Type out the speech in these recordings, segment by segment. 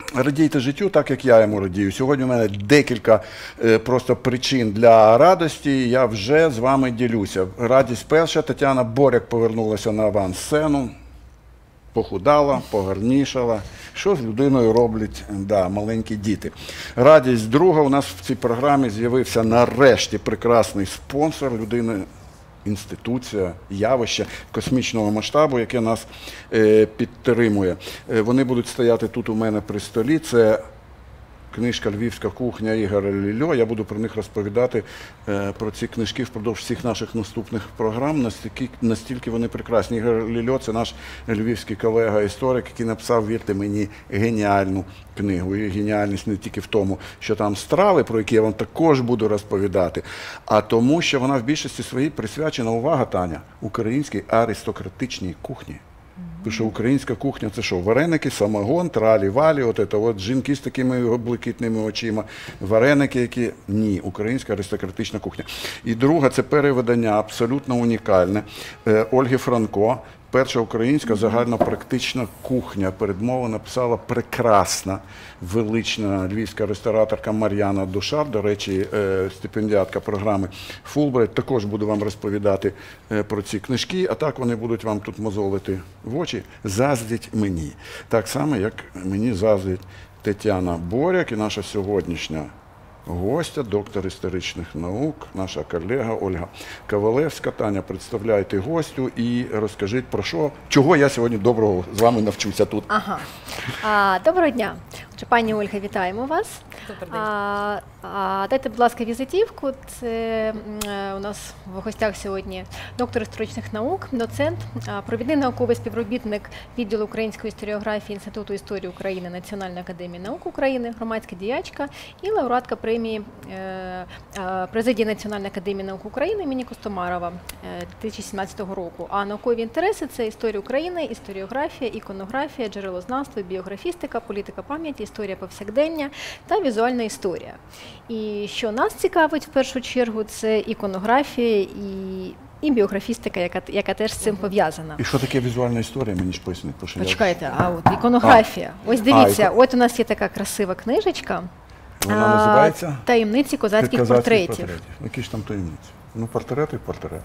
радійте життю так, як я йому радію. Сьогодні у мене декілька просто причин для радості, я вже з вами ділюся. Радість перша, Тетяна Боряк повернулася на авансцену, похудала, погарнішала. Що з людиною роблять маленькі діти. Радість друга, у нас в цій програмі з'явився нарешті прекрасний спонсор людини, інституція, явище космічного масштабу, яке нас підтримує. Вони будуть стояти тут у мене при столі. Це книжка «Львівська кухня» Ігоря Лільо. Я буду про них розповідати, про ці книжки впродовж всіх наших наступних програм, настільки вони прекрасні. Ігор Лільо – це наш львівський колега-історик, який написав, вірте мені, геніальну книгу. І геніальність не тільки в тому, що там страви, про які я вам також буду розповідати, а тому, що вона в більшості своїй присвячена, увага, Таня, українській аристократичній кухні. Тому що українська кухня – це що? Вареники, самогон, тралі-валі, от жінки з такими блакитними очима, вареники, які… Ні, українська аристократична кухня. І друга – це перевидання, абсолютно унікальне, Ольги Франко. Перша українська загальнопрактична кухня. Передмову написала прекрасна, велична львівська рестораторка Мар'яна Душар, до речі, стипендіатка програми Фулбрайт. Також буду вам розповідати про ці книжки, а так вони будуть вам тут мозолити в очі. Заздріть мені. Так само, як мені заздрить Тетяна Боряк і наша сьогоднішня гостя, доктор історичних наук, наша колега Ольга Ковалевська. Таня, представляйте гостю і розкажіть про що, чого я сьогодні доброго з вами навчуся тут. Доброго дня. Отже, пані Ольга, вітаємо вас. Добрий день. Дайте, будь ласка, візитівку. Це у нас в гостях сьогодні доктор історичних наук, доцент, провідний науковий співробітник відділу української історіографії Інституту історії України Національної академії наук України, громадська діячка і лауреатка премії президії Національної академії наук України імені Костомарова 2017 року. А наукові інтереси – це історія України, історіографія, іконографія, джерелознавство, біографістика, політика пам'яті, історія повсякдення та візуальна історія. І що нас цікавить в першу чергу, це іконографія і біографістика, яка теж з цим пов'язана. І що таке візуальна історія, мені ж поясніть. Почекайте, от іконографія. Ось дивіться, от у нас є така красива книжечка. Вона називається? «Таємниці козацьких портретів». Які ж там таємниці? Ну, портрет і портрет.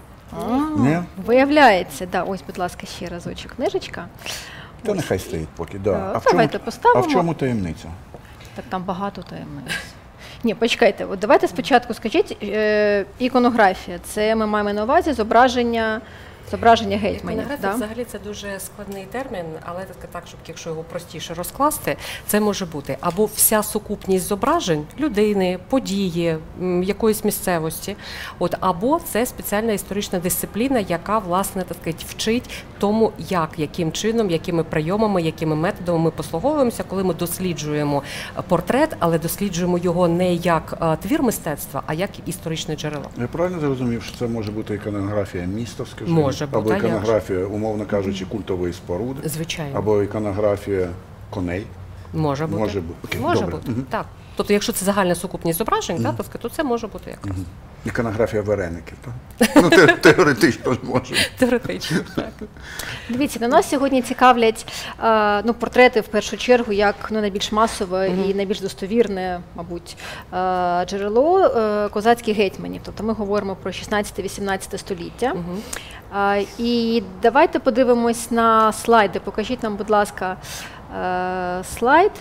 Виявляється, ось, будь ласка, ще разочок книжечка. Та нехай стоїть поки, Давайте поставимо. А в чому таємниця? Так там багато таємниць. Ні, почекайте, от давайте спочатку скажіть, іконографія, це ми маємо на увазі зображення гетьманів. Іконографія взагалі це дуже складний термін, але так, щоб якщо його простіше розкласти, це може бути або вся сукупність зображень людини, події, якоїсь місцевості, або це спеціальна історична дисципліна, яка, власне, так сказати, вчить тому, яким чином, якими прийомами, якими методами ми послуговуємося, коли ми досліджуємо портрет, але досліджуємо його не як твір мистецтва, а як історичне джерело. Я правильно зрозумів, що це може бути іконографія міста, скажімо? Або іконографія, умовно кажучи, культової споруди. Звичайно. Або іконографія коней. Може бути. Може бути, так. Тобто, якщо це загальна сукупність зображень, то це може бути якраз. Іконографія вареників, так? Ну, теоретично може. Теоретично, так. Дивіться, на нас сьогодні цікавлять портрети, в першу чергу, як найбільш масове і найбільш достовірне, мабуть, джерело козацьких гетьманів. Тобто ми говоримо про 16-18 століття. І давайте подивимось на слайди. Покажіть нам, будь ласка, слайд.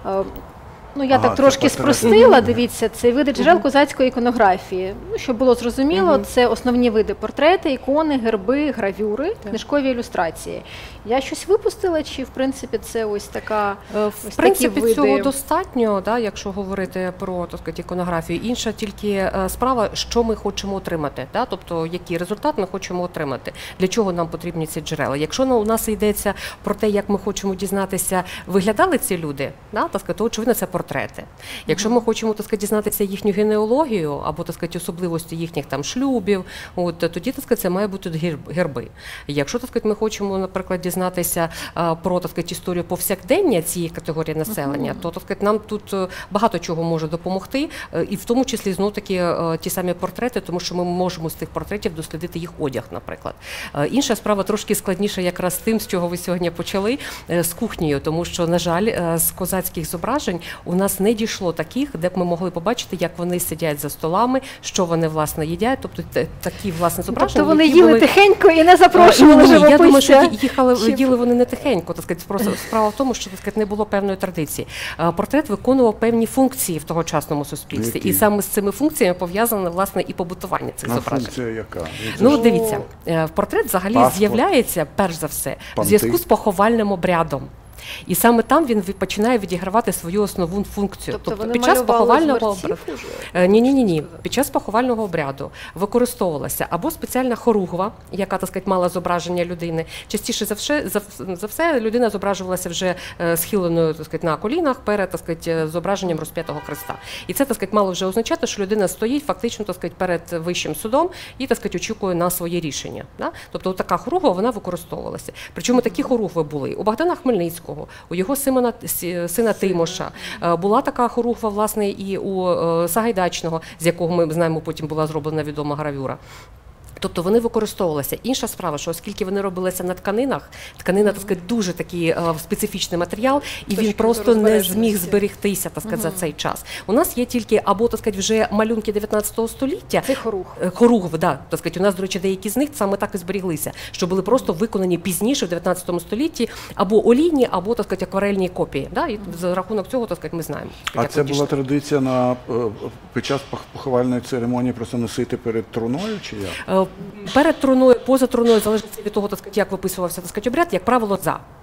Я так трошки спростила, дивіться, це види джерел козацької іконографії. Щоб було зрозуміло, це основні види: портрети, ікони, герби, гравюри, книжкові ілюстрації. Я щось випустила, чи в принципі це ось така в принципі, цього достатньо, якщо говорити про, так сказати, іконографію. Інша тільки справа, що ми хочемо отримати, тобто який результат ми хочемо отримати, для чого нам потрібні ці джерела. Якщо у нас йдеться про те, як ми хочемо дізнатися, виглядали ці люди, то очевидно, це портрет. портрети. Якщо ми хочемо, так сказати, дізнатися їхню генеалогію або, так сказати, особливості їхніх там шлюбів, от, тоді, так сказати, це має бути герби. Якщо, так сказати, ми хочемо, наприклад, дізнатися про, так сказати, історію повсякдення цієї категорії населення, то, так сказати, нам тут багато чого може допомогти, і в тому числі, знов таки, ті самі портрети, тому що ми можемо з тих портретів дослідити їх одяг, наприклад. Інша справа трошки складніша якраз з тим, з чого ви сьогодні почали, з кухнею, тому що, на жаль, з козацьких зображень у нас не дійшло таких, де б ми могли побачити, як вони сидять за столами, що вони, власне, їдять, тобто такі, власне, зображення. Тобто вони їли тихенько і не запрошували живописця? Я думаю, що їли вони не тихенько, так сказати, просто справа в тому, що, так сказати, не було певної традиції. Портрет виконував певні функції в тогочасному суспільстві, і саме з цими функціями пов'язане, власне, і побутування цих зображень. Функція яка? Ну, дивіться, портрет взагалі з'являється, перш за все, в зв'язку з поховальним обрядом. І саме там він починає відігравати свою основну функцію. Тобто під час поховального обряду? Ні. Під час поховального обряду використовувалася або спеціальна хоругва, яка, так сказати, мала зображення людини. Частіше за все людина зображувалася вже схиленою, так сказати, на колінах перед, так сказати, зображенням розп'ятого Христа. І це, так сказати, мало вже означати, що людина стоїть фактично, так сказати, перед вищим судом і, так сказати, очікує на своє рішення. Да? Тобто така хоругва, вона використовувалася. Причому такі хоругви були у Богдана Хмельницького, у його сина Тимоша. Була така хоругва, власне, і у Сагайдачного, з якого ми знаємо, потім була зроблена відома гравюра. Тобто вони використовувалися. Інша справа, що оскільки вони робилися на тканинах, тканина, так сказати, дуже такий специфічний матеріал, і він просто не зміг зберегтися, так сказати, за цей час. У нас є тільки або, так сказати, вже малюнки 19 століття. Це хоругви, да, так сказати, у нас, до речі, деякі з них саме так і зберіглися, що були просто виконані пізніше, в 19 столітті, або олійні, або, так сказати, акварельні копії. Да? І за рахунок цього, так сказати, ми знаємо. А це була традиція під час поховальної церемонії просто носити перед труною, чи як? Перед труною, поза труною, залежить від того, так сказати, як виписувався, так сказати, обряд, як правило,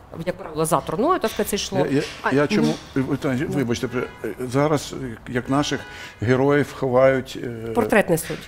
за труною, так сказати, це йшло. Вибачте, зараз, як наших героїв ховають... Портрет несуть.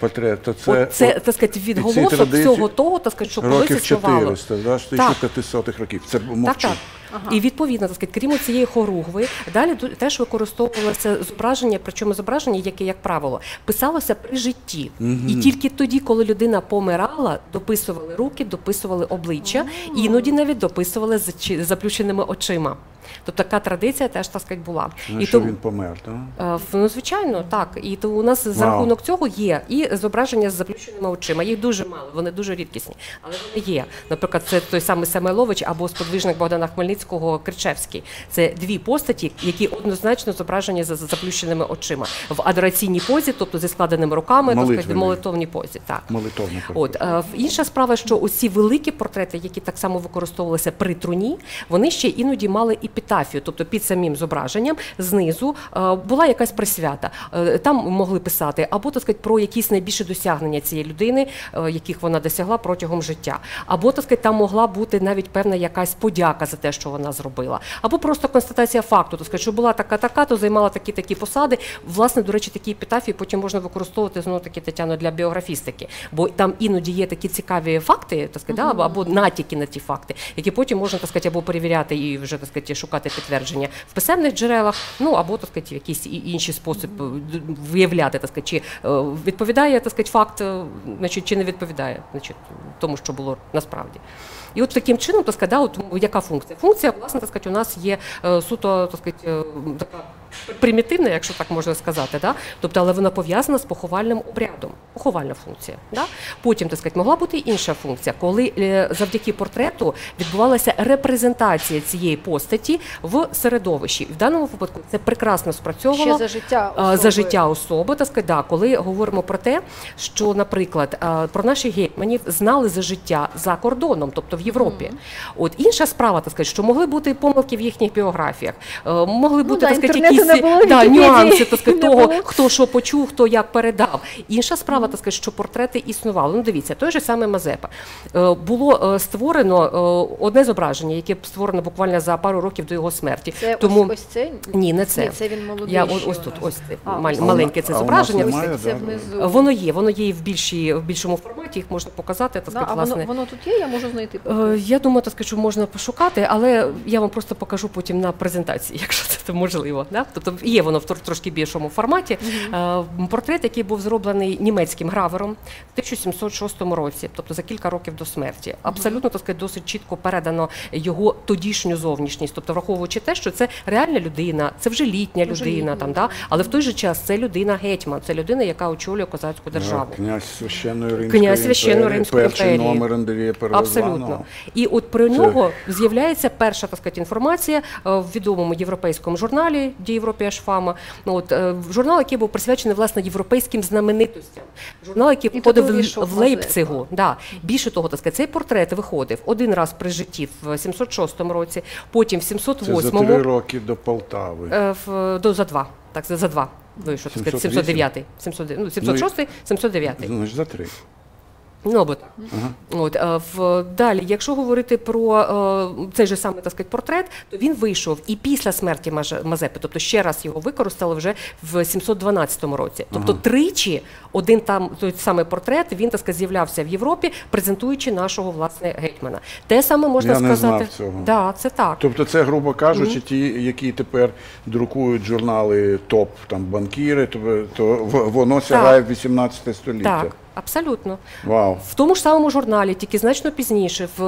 Це, так сказати, відголосок всього того, так сказати, що колись існувало. Років 400, з 1500-х років. Це мовчу. Так. І відповідно, так сказати, крім цієї хоругви, далі теж використовувалося зображення, причому зображення, яке, як правило, писалося при житті. І тільки тоді, коли людина помирала, дописували руки, дописували обличчя, і іноді навіть дописували з заплющеними очима. Тобто така традиція теж, так сказати, була. І що він помер, так? Ну, звичайно, так. І то у нас за рахунок цього є і зображення з заплющеними очима. Їх дуже мало, вони дуже рідкісні, але вони є. Наприклад, це той самий Самойлович або сподвижник Богдана Хмельницького Кричевський. Це дві постаті, які однозначно зображені з заплющеними очима. В адораційній позі, тобто зі складеними руками, так сказати, в молитовній позі. Так. Молитовній позі. Інша справа, що усі великі портрети, які так само використовувалися при труні, вони ще іноді мали епітафію, тобто під самим зображенням знизу була якась присвята. Там могли писати або, так сказати, про якісь найбільші досягнення цієї людини, яких вона досягла протягом життя. Або, так сказати, там могла бути навіть певна якась подяка за те, що вона зробила. Або просто констатація факту, так сказати, що була така-така, то займала такі-такі посади. Власне, до речі, такі епітафії потім можна використовувати, знову-таки, Тетяно, для біографістики. Бо там іноді є такі цікаві факти, так сказати, або натяки на ті факти, які потім можна, так сказати, або перевіряти і вже, так сказати, шукати підтвердження в писемних джерелах, ну або, так сказати, в якийсь інший спосіб виявляти, так сказати, чи відповідає, так сказати, факт, значить, чи не відповідає, значить, тому, що було насправді. І от таким чином, так сказати, от яка функція? Функція, власне, так сказати, у нас є суто, так сказати, така примітивна, якщо так можна сказати, да? Тобто, але вона пов'язана з поховальним обрядом. Поховальна функція. Да? Потім, так сказати, могла бути інша функція, коли завдяки портрету відбувалася репрезентація цієї постаті в середовищі. В даному випадку це прекрасно спрацьовувало за життя особи, так сказати, да, коли говоримо про те, що, наприклад, про наших гетьманів знали за життя за кордоном, тобто в Європі. От інша справа, так сказати, що могли бути помилки в їхніх біографіях, могли бути, так сказати, якісь нюанси, так сказати, того, хто що почув, хто як передав. Інша справа, так сказати, що портрети існували. Ну, дивіться, той же самий Мазепа. Було створено одне зображення, яке створено буквально за пару років до його смерті. Це ось це? Ні, не це. Ні, це він молодий. Ось тут, ось це, маленьке це зображення. Це внизу. Воно є в більшому форматі, їх можна показати, так сказати, власне. Воно тут є, я можу знайти. Я думаю, так сказати, що можна пошукати, але я вам просто покажу потім на презентації, якщо це можливо. Да? Тобто є воно в трошки більшому форматі. Портрет, який був зроблений німецьким гравером в 1706 році, тобто за кілька років до смерті. Абсолютно, так сказати, досить чітко передано його тодішню зовнішність, тобто враховуючи те, що це реальна людина, це вже літня людина, там, да? Але в той же час це людина-гетьман, це людина, яка очолює козацьку державу. Князь Священної Римської імперії, перший номер Андрія Первозваного. Абсолютно. І от про нього з'являється перша, так сказати, інформація в відомому європейському журналі «Die Europäische Fama». Журнал, який був присвячений, власне, європейським знаменитостям. Журнал, який виходив в Лейпцигу. Да. Більше того, так сказати, цей портрет виходив один раз при житті в 706 році, потім в 708. Це за 3 роки до Полтави. За 2. Так, за 2 вийшов, так сказати, 709. 706, 709. Значить, за 3. Далі, якщо говорити про цей же самий, так сказати, портрет, то він вийшов і після смерті Мазепи, тобто ще раз його використали вже в 712 році. Тобто тричі один той самий портрет, він, так сказати, з'являвся в Європі, презентуючи нашого, власне, гетьмана. Те саме можна сказати. Я не знав цього. Да, це так. Тобто це, грубо кажучи, ті, які тепер друкують журнали ТОП, там, банкіри, то воно сягає в 18 століття. Так. Абсолютно. Вау. В тому ж самому журналі, тільки значно пізніше, в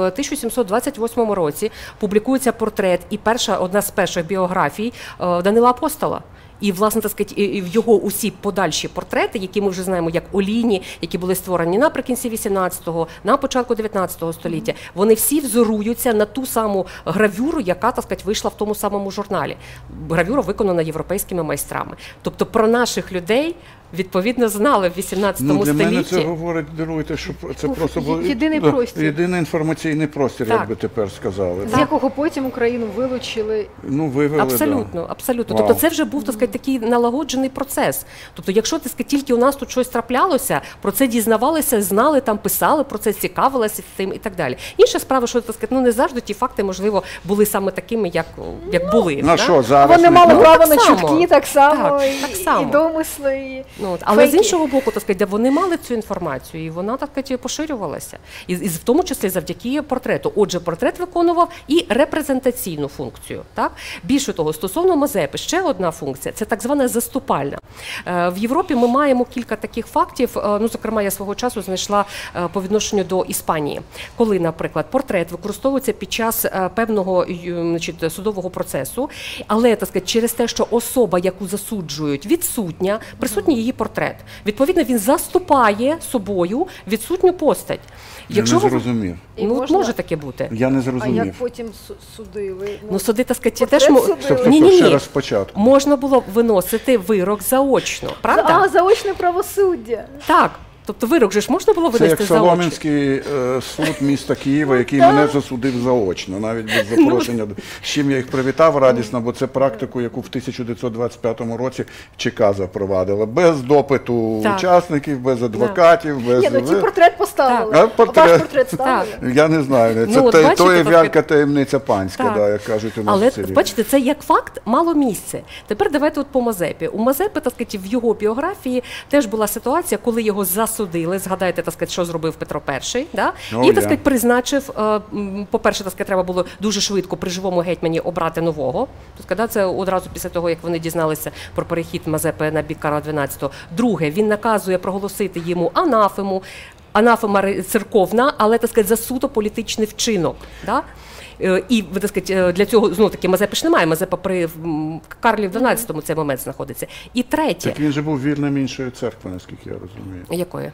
1728 році публікується портрет і одна з перших біографій Данила Апостола. І, власне, так сказати, і його усі подальші портрети, які ми вже знаємо як олійні, які були створені наприкінці 18-го, на початку 19-го століття, вони всі взоруються на ту саму гравюру, яка, так сказати, вийшла в тому самому журналі. Гравюра виконана європейськими майстрами. Тобто про наших людей відповідно знали в 18 столітті. Для мене це говорить, даруйте, що це просто був єдиний простір. Єдиний інформаційний простір, як би тепер сказали. З якого потім Україну вилучили. Вивели, абсолютно, абсолютно. Тобто це вже був, так сказати, такий налагоджений процес. Тобто, якщо, так сказати, тільки у нас тут щось траплялося, про це дізнавалися, знали, там писали, про це цікавилися цим і так далі. Інша справа, що, так сказати, не завжди ті факти, можливо, були саме такими, як були. Що, зараз вони мали право на чутки, так само, і домисли. Але з іншого боку, так сказати, вони мали цю інформацію, і вона, так сказати, поширювалася. І в тому числі завдяки портрету. Отже, портрет виконував і репрезентаційну функцію. Так? Більше того, стосовно Мазепи, ще одна функція – це так звана заступальна. В Європі ми маємо кілька таких фактів, зокрема, я свого часу знайшла по відношенню до Іспанії, коли, наприклад, портрет використовується під час певного судового процесу, але, так сказати, через те, що особа, яку засуджують, відсутня, присутній її портрет. Відповідно, він заступає собою відсутню постать. Я не зрозумів. Може таке бути. Я не зрозумів. А як потім судили? Суди, так сказати, теж... Тобто ще раз спочатку. Можна було виносити вирок заочно, правда? Заочне правосуддя. Так. Тобто вирок же ж можна було винести заочно? Це як Солом'янський суд міста Києва, який мене засудив заочно, навіть без запрошення. З чим я їх привітав радісно, бо це практику, яку в 1925 році ЧК запровадила. Без допиту учасників, без адвокатів, без... Ті портрет поставили. Ваш портрет ставили? Я не знаю. Це то є вялька таємниця панська, як кажуть у нас в селі. Але, бачите, це як факт мало місце. Тепер давайте от по Мазепі. У Мазепи, так сказати, в його біографії теж була ситуація, коли його засудили, згадайте, так сказати, що зробив Петро І, да? І, так сказати, призначив, по-перше, так сказати, треба було дуже швидко при живому гетьмані обрати нового. Тобто, це одразу після того, як вони дізналися про перехід Мазепи на бік Карла XII. Друге, він наказує проголосити йому анафему, анафема церковна, але, так сказати, за суто політичний вчинок. Да? І, так сказати, для цього, знову таки, Мазепи ж немає, Мазепа при Карлі XII цей момент знаходиться. І третє. Так він же був вірним іншої церкви, наскільки я розумію. Якої?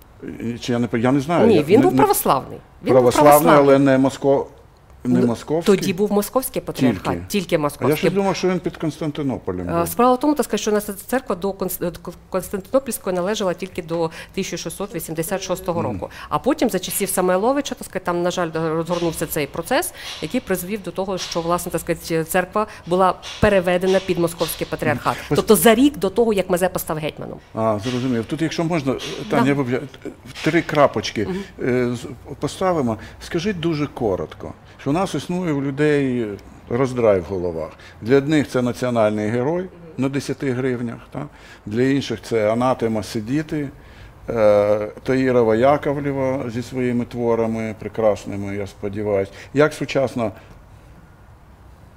Я не знаю. Ні, він був православний. Православний, але не московський? Тоді був московський патріархат, тільки московський. Я ж думав, що він під Константинополем був. Справа в тому, так сказати, що наша церква до Константинопольської належала тільки до 1686 року. А потім, за часів Самойловича, так сказати, там, на жаль, розгорнувся цей процес, який призвів до того, що, власне, так сказати, церква була переведена під московський патріархат. Тобто за рік до того, як Мазепа став гетьманом. Зрозумів. Тут, якщо можна, Таня, 3 крапочки поставимо. Скажіть дуже коротко, що у нас існує у людей роздрай в головах. Для одних це національний герой на 10 гривнях, так? Для інших це анатема сидіти, Таїрова Яковлєва зі своїми творами прекрасними, я сподіваюся. Як сучасна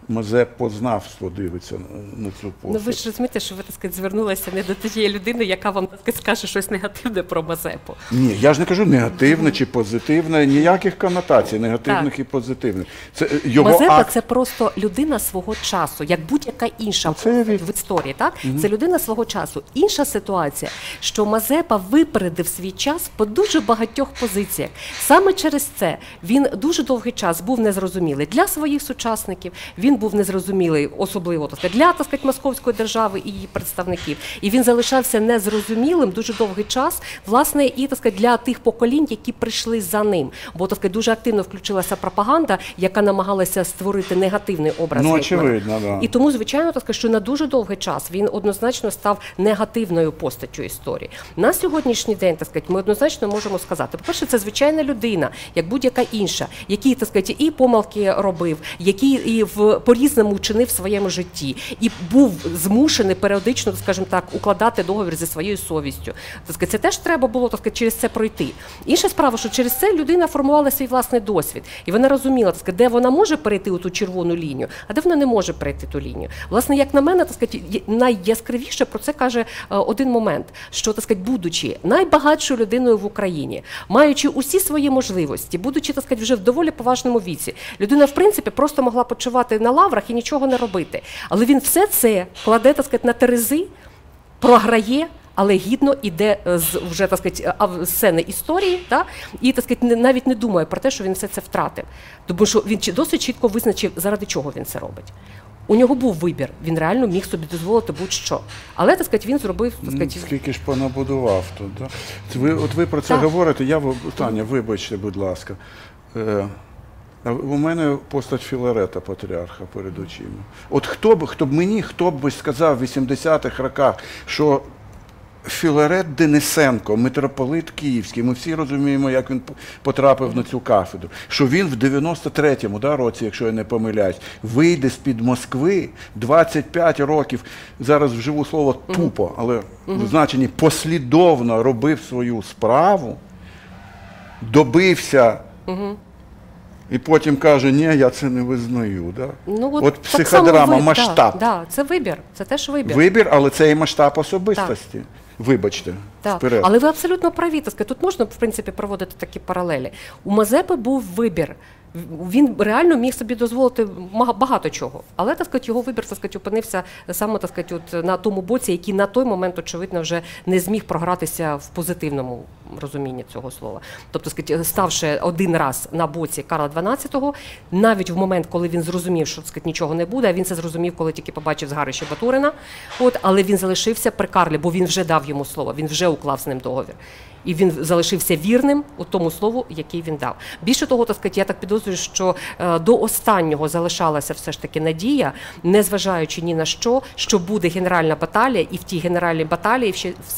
мазепознавство дивиться на цю постать. Ну ви ж розумієте, що ви, так сказати, звернулися не до тієї людини, яка вам, так сказати, скаже щось негативне про Мазепу. Ні, я ж не кажу негативне чи позитивне, ніяких конотацій, негативних і позитивних. Це його Мазепа акт. – це просто людина свого часу, як будь-яка інша Оце я в історії, так? Це людина свого часу. Інша ситуація, що Мазепа випередив свій час по дуже багатьох позиціях. Саме через це він дуже довгий час був незрозумілий для своїх сучасників, він був незрозумілий, особливо, так сказати, для, так сказати, Московської держави і її представників. І він залишався незрозумілим дуже довгий час, власне, і, так сказати, для тих поколінь, які прийшли за ним. Бо, так сказати, дуже активно включилася пропаганда, яка намагалася створити негативний образ Ну, гетьмана. очевидно, да. І тому, звичайно, так сказати, що на дуже довгий час він однозначно став негативною постаттю історії. На сьогоднішній день, так сказати, ми однозначно можемо сказати, по-перше, це звичайна людина, як будь-яка інша, який, так сказати, і помилки робив, який і по-різному чинив в своєму житті, і був змушений періодично, скажімо так, укладати договір зі своєю совістю. Так сказати, це теж треба було, так сказати, через це пройти. Інша справа, що через це людина формувала свій власний досвід, і вона розуміла, так сказати, де вона може перейти у ту червону лінію, а де вона не може перейти ту лінію. Власне, як на мене, так сказати, найяскравіше про це каже один момент, що, так сказати, будучи найбагатшою людиною в Україні, маючи усі свої можливості, будучи, так сказати, вже в доволі поважному віці, людина, в принципі, просто могла почувати на лаврах і нічого не робити. Але він все це кладе, так сказати, на терези, програє, але гідно іде вже, так сказати, сцени історії, і, так сказати, навіть не думає про те, що він все це втратив. Тому що він досить чітко визначив, заради чого він це робить. У нього був вибір, він реально міг собі дозволити будь-що. Але, так сказати, він зробив, так сказати... Скільки ж понабудував тут, да? От ви про це Так. говорите, Таня, вибачте, будь ласка. У мене постать Філарета, патріарха, перед очима. От хто б сказав в 80-х роках, що Філарет Денисенко, митрополит Київський, ми всі розуміємо, як він потрапив на цю кафедру, що він в 93-му році, якщо я не помиляюсь, вийде з-під Москви, 25 років, зараз вживу слово тупо, але в значенні послідовно робив свою справу, добився, і потім каже, ні, я це не визнаю. Да? Ну, от психодрама, масштаб. Да, це вибір, це теж вибір. Вибір, але це і масштаб особистості. Вибачте, вперед. Але ви абсолютно праві, так сказати, тут можна, в принципі, проводити такі паралелі. У Мазепи був вибір. Він реально міг собі дозволити багато чого. Але, так сказати, його вибір, так сказати, опинився саме, так сказати, от на тому боці, який на той момент, очевидно, вже не зміг програтися в позитивному розумінні цього слова. Тобто, сказати, ставши один раз на боці Карла XII, навіть в момент, коли він зрозумів, що, так сказати, нічого не буде, а він це зрозумів, коли тільки побачив згарище Батурина, але він залишився при Карлі, бо він вже дав йому слово, він вже уклав з ним договір. І він залишився вірним у тому слову, який він дав. Більше того, так сказати, я так підозрюю, що до останнього залишалася все ж таки надія, незважаючи ні на що буде генеральна баталія, і в тій генеральній баталії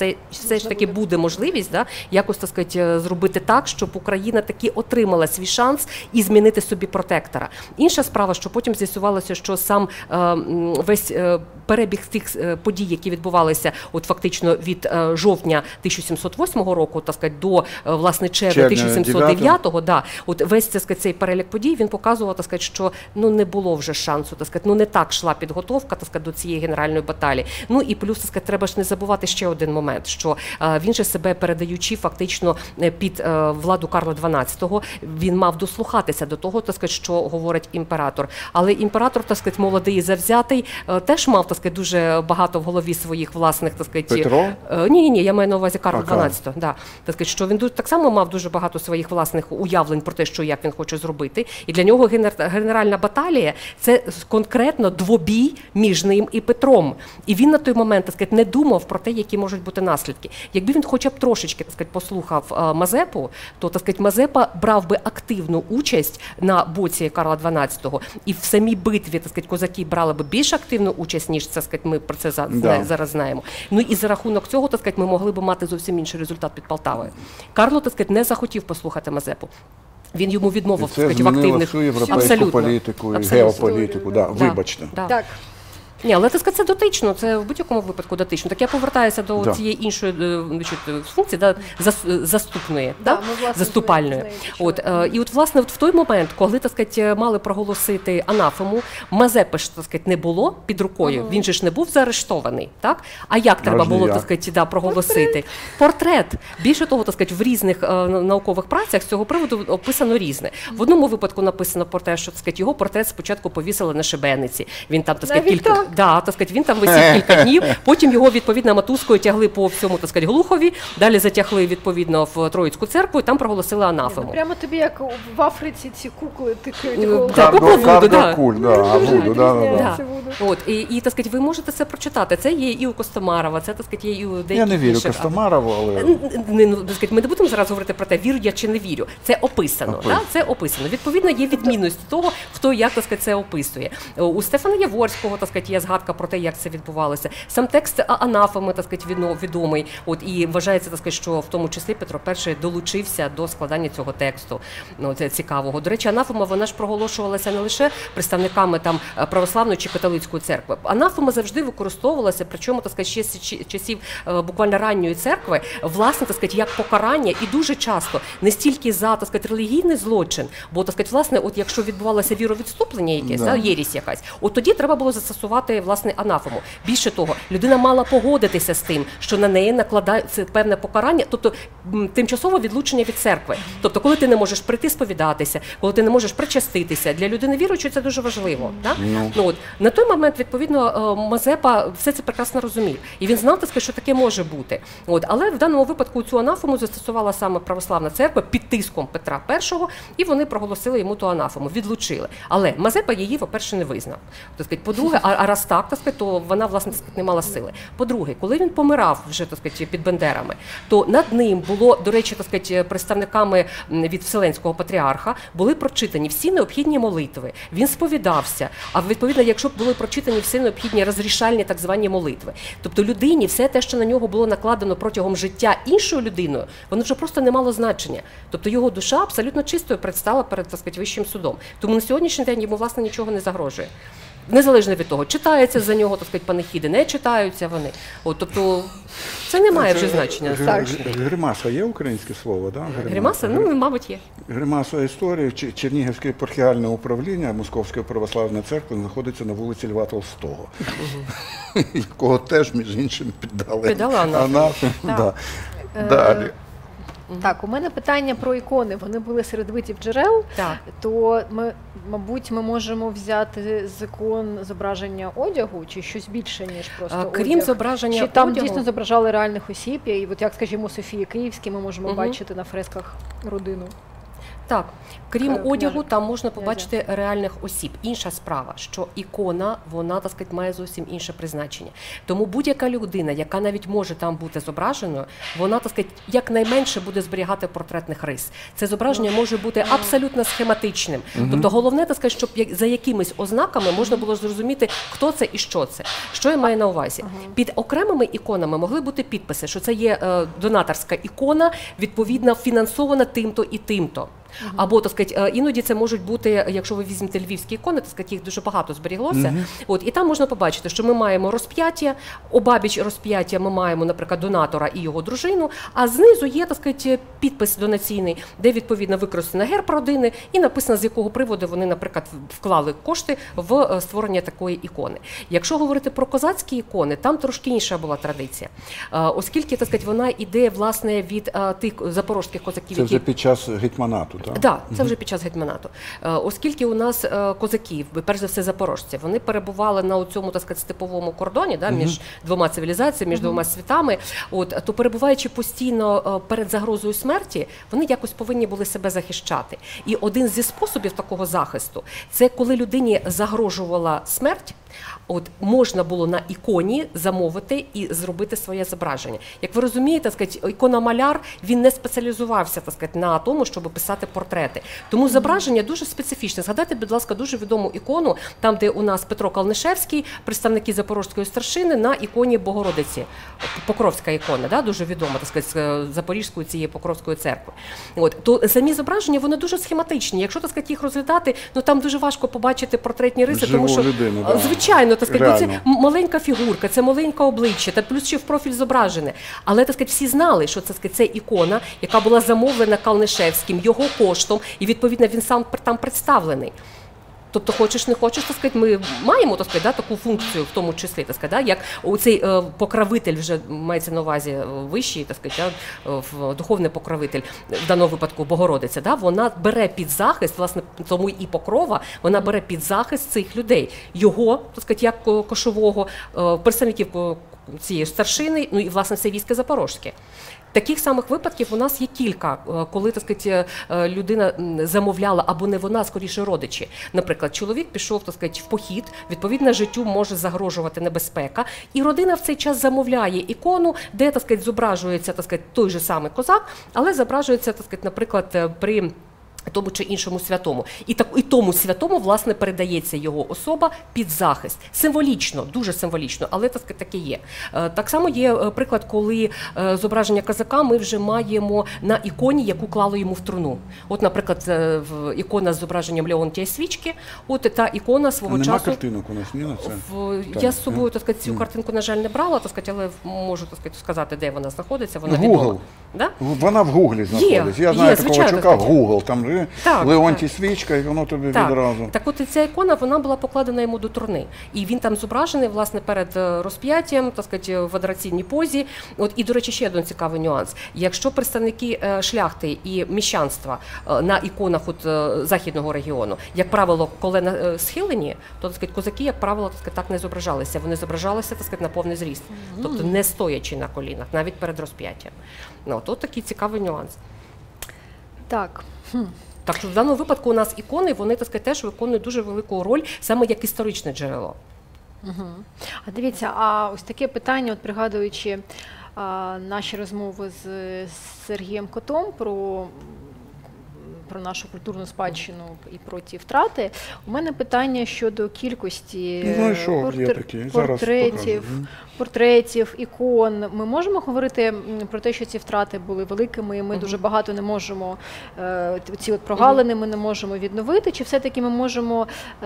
все ж таки буде можливість якось, так сказати, зробити так, щоб Україна таки отримала свій шанс і змінити собі протектора. Інша справа, що потім з'ясувалося, що сам весь перебіг тих подій, які відбувалися от фактично від жовтня 1708 року, так сказати, до, власне, червня 1709-го, от весь, так сказати, цей перелік подій, він показував, так сказати, що не було вже шансу, так сказати, не так йшла підготовка, так сказати, до цієї генеральної баталії. І плюс, так сказати, треба ж не забувати ще один момент, що він же себе передаючи фактично під владу Карла XII, він мав дослухатися до того, так сказати, що говорить імператор. Але імператор, так сказати, молодий і завзятий, теж мав, так сказати, дуже багато в голові своїх власних, так сказати... Петро? Ні, я маю на увазі Карл XII. Да. Так сказати, що він так само мав дуже багато своїх власних уявлень про те, що як він хоче зробити. І для нього генеральна баталія – це конкретно двобій між ним і Петром. І він на той момент, так сказати, не думав про те, які можуть бути наслідки. Якби він хоча б трошечки, так сказати, послухав Мазепу, то, так сказати, Мазепа брав би активну участь на боці Карла XII. І в самій битві, так сказати, козаки брали би більш активну участь, ніж, так сказати, ми про це зараз знаємо. І за рахунок цього, так сказати, ми могли б мати зовсім інший результат під Полтавою. Карло, так сказати, не захотів послухати Мазепу. Він йому відмовив, так сказати, в активних... Це змінило всю європейську політику і геополітику. Вибачте. Так. Ні, але так сказати, це дотично, це в будь-якому випадку дотично. Так я повертаюся до Да. цієї іншої функції, заступної, Да, ми, власне, заступальної. з нею почали. І от, власне, в той момент, коли, так сказати, мали проголосити анафему, Мазепи ж, так сказати, не було під рукою, він же ж не був заарештований, так? А як треба Аж було, ніяк. так сказати, проголосити? Портрет. Більше того, так сказати, в різних наукових працях з цього приводу описано різне. В одному випадку написано про те, що, так сказати, його портрет спочатку повісили на шибениці. Він там, так сказати, Навіть так? так сказати, він там висів кілька днів, потім його, відповідно, мотузкою тягли по всьому, так сказати, Глухові, далі затягли, відповідно, в Троїцьку церкву, і там проголосили анафему. Ну, прямо тобі, як в Африці, ці кукли тикають Так, голову. Куклу, да. Куль, да, Вуду, да. Відрізняється Вуду. І, так сказати, ви можете це прочитати. Це є і у Костомарова, це, так сказати, є і у деяких Я не вірю інших Костомарову, але... Так сказати, ми не будемо зараз говорити про те, вірю я чи не вірю. Це описано. Да? Це описано. Відповідно, є відмінності того, хто як, так сказати, це описує. У Стефана Яворського, так сказати, є згадка про те, як це відбувалося. Сам текст анафеми, так сказати, відомий. І вважається, так сказати, що в тому числі Петро І долучився до складання цього тексту. Це цікавого. До речі, анафема, вона ж проголошувалася не лише представниками там православної чи католицької церкви. Анафема завжди використовувалася, причому, так сказати, ще з часів буквально ранньої церкви, власне, так сказати, як покарання, і дуже часто не стільки за, так сказати, релігійний злочин, бо, так сказати, власне, от якщо відбувалося віровідступлення якесь, да, єресь якась, от тоді треба було застосувати, власне, анафему. Більше того, людина мала погодитися з тим, що на неї накладається певне покарання, тобто тимчасове відлучення від церкви. Тобто, коли ти не можеш прийти сповідатися, коли ти не можеш причаститися, для людини віруючої це дуже важливо. Да? На той момент, відповідно, Мазепа все це прекрасно розумів. І він знав, так сказати, що таке може бути. Але в даному випадку цю анафему застосувала саме православна церква під тиском Петра І, і вони проголосили йому ту анафему, відлучили. Але Мазепа її, по-перше, не визнав. Так сказати, по-друге, а раз так, так сказати, то вона, власне, так сказати, не мала сили. По-друге, коли він помирав вже, так сказати, під Бендерами, то над ним було, до речі, так сказати, представниками від Вселенського патріарха були прочитані всі необхідні молитви. Він сповідався, а відповідно, якщо б були прочитані всі необхідні розрішальні так звані молитви. Тобто людині все те, що на нього було накладено протягом життя іншою людиною, воно вже просто не мало значення. Тобто його душа абсолютно чистою предстала перед, так сказати, Вищим судом. Тому на сьогоднішній день йому, власне, нічого не загрожує. Незалежно від того, читаються за нього, так сказати, панихіди, не читаються вони. Тобто це не має вже значення. Гримаса є українське слово, да? Гримаса? Ну, мабуть, є. Гримаса історії. Чернігівське епархіальне управління Московської православної церкви знаходиться на вулиці Льва Толстого, якого теж, між іншим, піддали анафему. Далі. Так, у мене питання про ікони. Вони були серед видів джерел, то мабуть, ми можемо взяти з ікон зображення одягу чи щось більше, ніж просто крім одяг? зображення чи там одягу? Дійсно зображали реальних осіб, і от як, скажімо, Софії Київській ми можемо бачити на фресках родину? Так, крім Княжа. одягу, там можна побачити реальних осіб. Інша справа, що ікона, вона, так сказати, має зовсім інше призначення. Тому будь-яка людина, яка навіть може там бути зображеною, вона, так сказати, якнайменше буде зберігати портретних рис. Це зображення може бути абсолютно схематичним. Тобто головне, так сказати, щоб за якимись ознаками можна було зрозуміти, хто це і що це. Що я маю на увазі? Під окремими іконами могли бути підписи, що це є донаторська ікона, відповідно фінансована тим-то і тим-то. Або, так сказати, іноді це можуть бути, якщо ви візьмете львівські ікони, так сказати, їх дуже багато зберіглося. І там можна побачити, що ми маємо розп'яття, обабіч розп'яття ми маємо, наприклад, донатора і його дружину, а знизу є, так сказати, підпис донаційний, де, відповідно, використано герб родини і написано, з якого приводу вони, наприклад, вклали кошти в створення такої ікони. Якщо говорити про козацькі ікони, там трошки інша була традиція. Оскільки, так сказати, вона йде, власне, від тих запорожських козаків, це вже під час гетьманату. Так, це вже під час гетьманату. Оскільки у нас козаки, перш за все запорожці, вони перебували на цьому, так сказати, степовому кордоні, між двома цивілізаціями, між двома світами, то перебуваючи постійно перед загрозою смерті, вони якось повинні були себе захищати. І один зі способів такого захисту – це коли людині загрожувала смерть, можна було на іконі замовити і зробити своє зображення. Як ви розумієте, так сказати, ікономаляр, він не спеціалізувався, так сказати, на тому, щоб писати портрети. Тому зображення дуже специфічне. Згадайте, будь ласка, дуже відому ікону, там, де у нас Петро Калнишевський, представники Запорізької старшини, на іконі Богородиці. Покровська ікона, дуже відома, так сказати, з Запорізької цієї Покровської церкви. То самі зображення, вони дуже схематичні. Якщо, так сказати, їх розглядати, там дуже важко побачити портретні риси, тому що, звичайно, так сказати, це реально. маленька фігурка, це маленьке обличчя, та плюс ще в профіль зображене. Але, так сказати, всі знали, що це ікона, яка була замовлена Калнишевським, його коштом, і, відповідно, він сам там представлений. Тобто, хочеш, не хочеш, так сказати, ми маємо, так сказати, таку функцію, в тому числі, так сказати, як цей покровитель, вже мається на увазі вищий, так сказати, духовний покровитель, в даному випадку Богородиця, вона бере під захист, власне, тому і покрова, вона бере під захист цих людей. Його, так сказати, як кошового, представників цієї старшини, ну і, власне, все військо Запорозьке. Таких самих випадків у нас є кілька, коли, так сказати, людина замовляла, або не вона, а скоріше родичі. Наприклад, чоловік пішов, так сказати, в похід, відповідно, життю може загрожувати небезпека, і родина в цей час замовляє ікону, де, так сказати, зображується, так сказати, той же самий козак, але зображується, так сказати, наприклад, при тому чи іншому святому. І тому святому, власне, передається його особа під захист. Символічно, дуже символічно, але таке є. Так само є приклад, коли зображення козака ми вже маємо на іконі, яку клали йому в труну. От, наприклад, ікона з зображенням Леонтія Свічки, от та ікона свого часу... Нема картинок у нас, ні, на це? Я з собою, так сказати, цю картинку, на жаль, не брала, так сказати, але можу, так сказати, де вона знаходиться. Вона Google. Да? Вона в Гуглі знаходиться. Я знаю такого чувака в Google, там Леонтій Свічка, і воно тобі відразу. Так от ця ікона, вона була покладена йому до труни. І він там зображений, власне, перед розп'яттям, так сказати, в адораційній позі. От, і, до речі, ще один цікавий нюанс. Якщо представники шляхти і міщанства на іконах от, західного регіону, як правило, колена схилені, то, так сказати, козаки, як правило, так сказати, так не зображалися. Вони зображалися, так сказати, на повний зріст. Тобто не стоячи на колінах, навіть перед розп'яттям. Ну, от такий цікавий нюанс. Так. Так що в даному випадку у нас ікони, вони, так сказати, теж виконують дуже велику роль, саме як історичне джерело. А дивіться, а ось таке питання, от пригадуючи наші розмови з Сергієм Котом про нашу культурну спадщину і про ті втрати, у мене питання щодо кількості портретів, ікон. Ми можемо говорити про те, що ці втрати були великими, і ми дуже багато не можемо, ці от прогалини ми не можемо відновити, чи все-таки ми можемо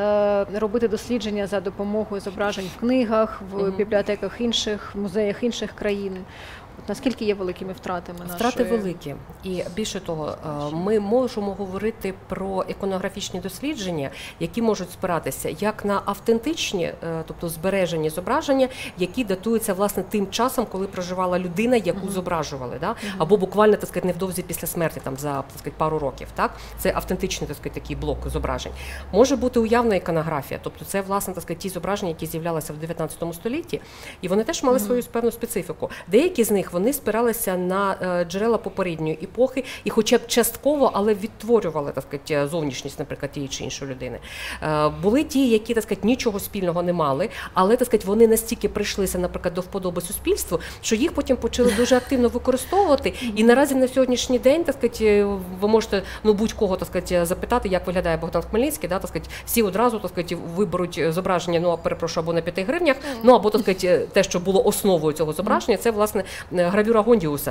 робити дослідження за допомогою зображень в книгах, в бібліотеках інших, музеях інших країн? От наскільки є великими втратами нашої? Втрати великі. І більше того, ми можемо говорити про іконографічні дослідження, які можуть спиратися як на автентичні, тобто збережені зображення, які датуються, власне, тим часом, коли проживала людина, яку зображували, да? Або буквально, так сказати, невдовзі після смерті, там, за, так сказати, пару років. Так? Це автентичний, так сказати, такий блок зображень. Може бути уявна іконографія, тобто це, власне, так сказати, ті зображення, які з'являлися в 19 столітті, і вони теж мали свою певну специфіку. Деякі з них вони спиралися на джерела попередньої епохи і хоча б частково, але відтворювали, так сказати, зовнішність, наприклад, тієї чи іншої людини. Були ті, які, так сказати, нічого спільного не мали, але, так сказати, вони настільки прийшлися, наприклад, до вподоби суспільству, що їх потім почали дуже активно використовувати. І наразі на сьогоднішній день, так сказати, ви можете, ну, будь-кого, так сказати, запитати, як виглядає Богдан Хмельницький, да, так сказати, всі одразу, так сказати, виберуть зображення, ну, перепрошую, або на 5 гривнях, ну, або, так сказати, те, що було основою цього зображення, це, власне, гравюра Гондіуса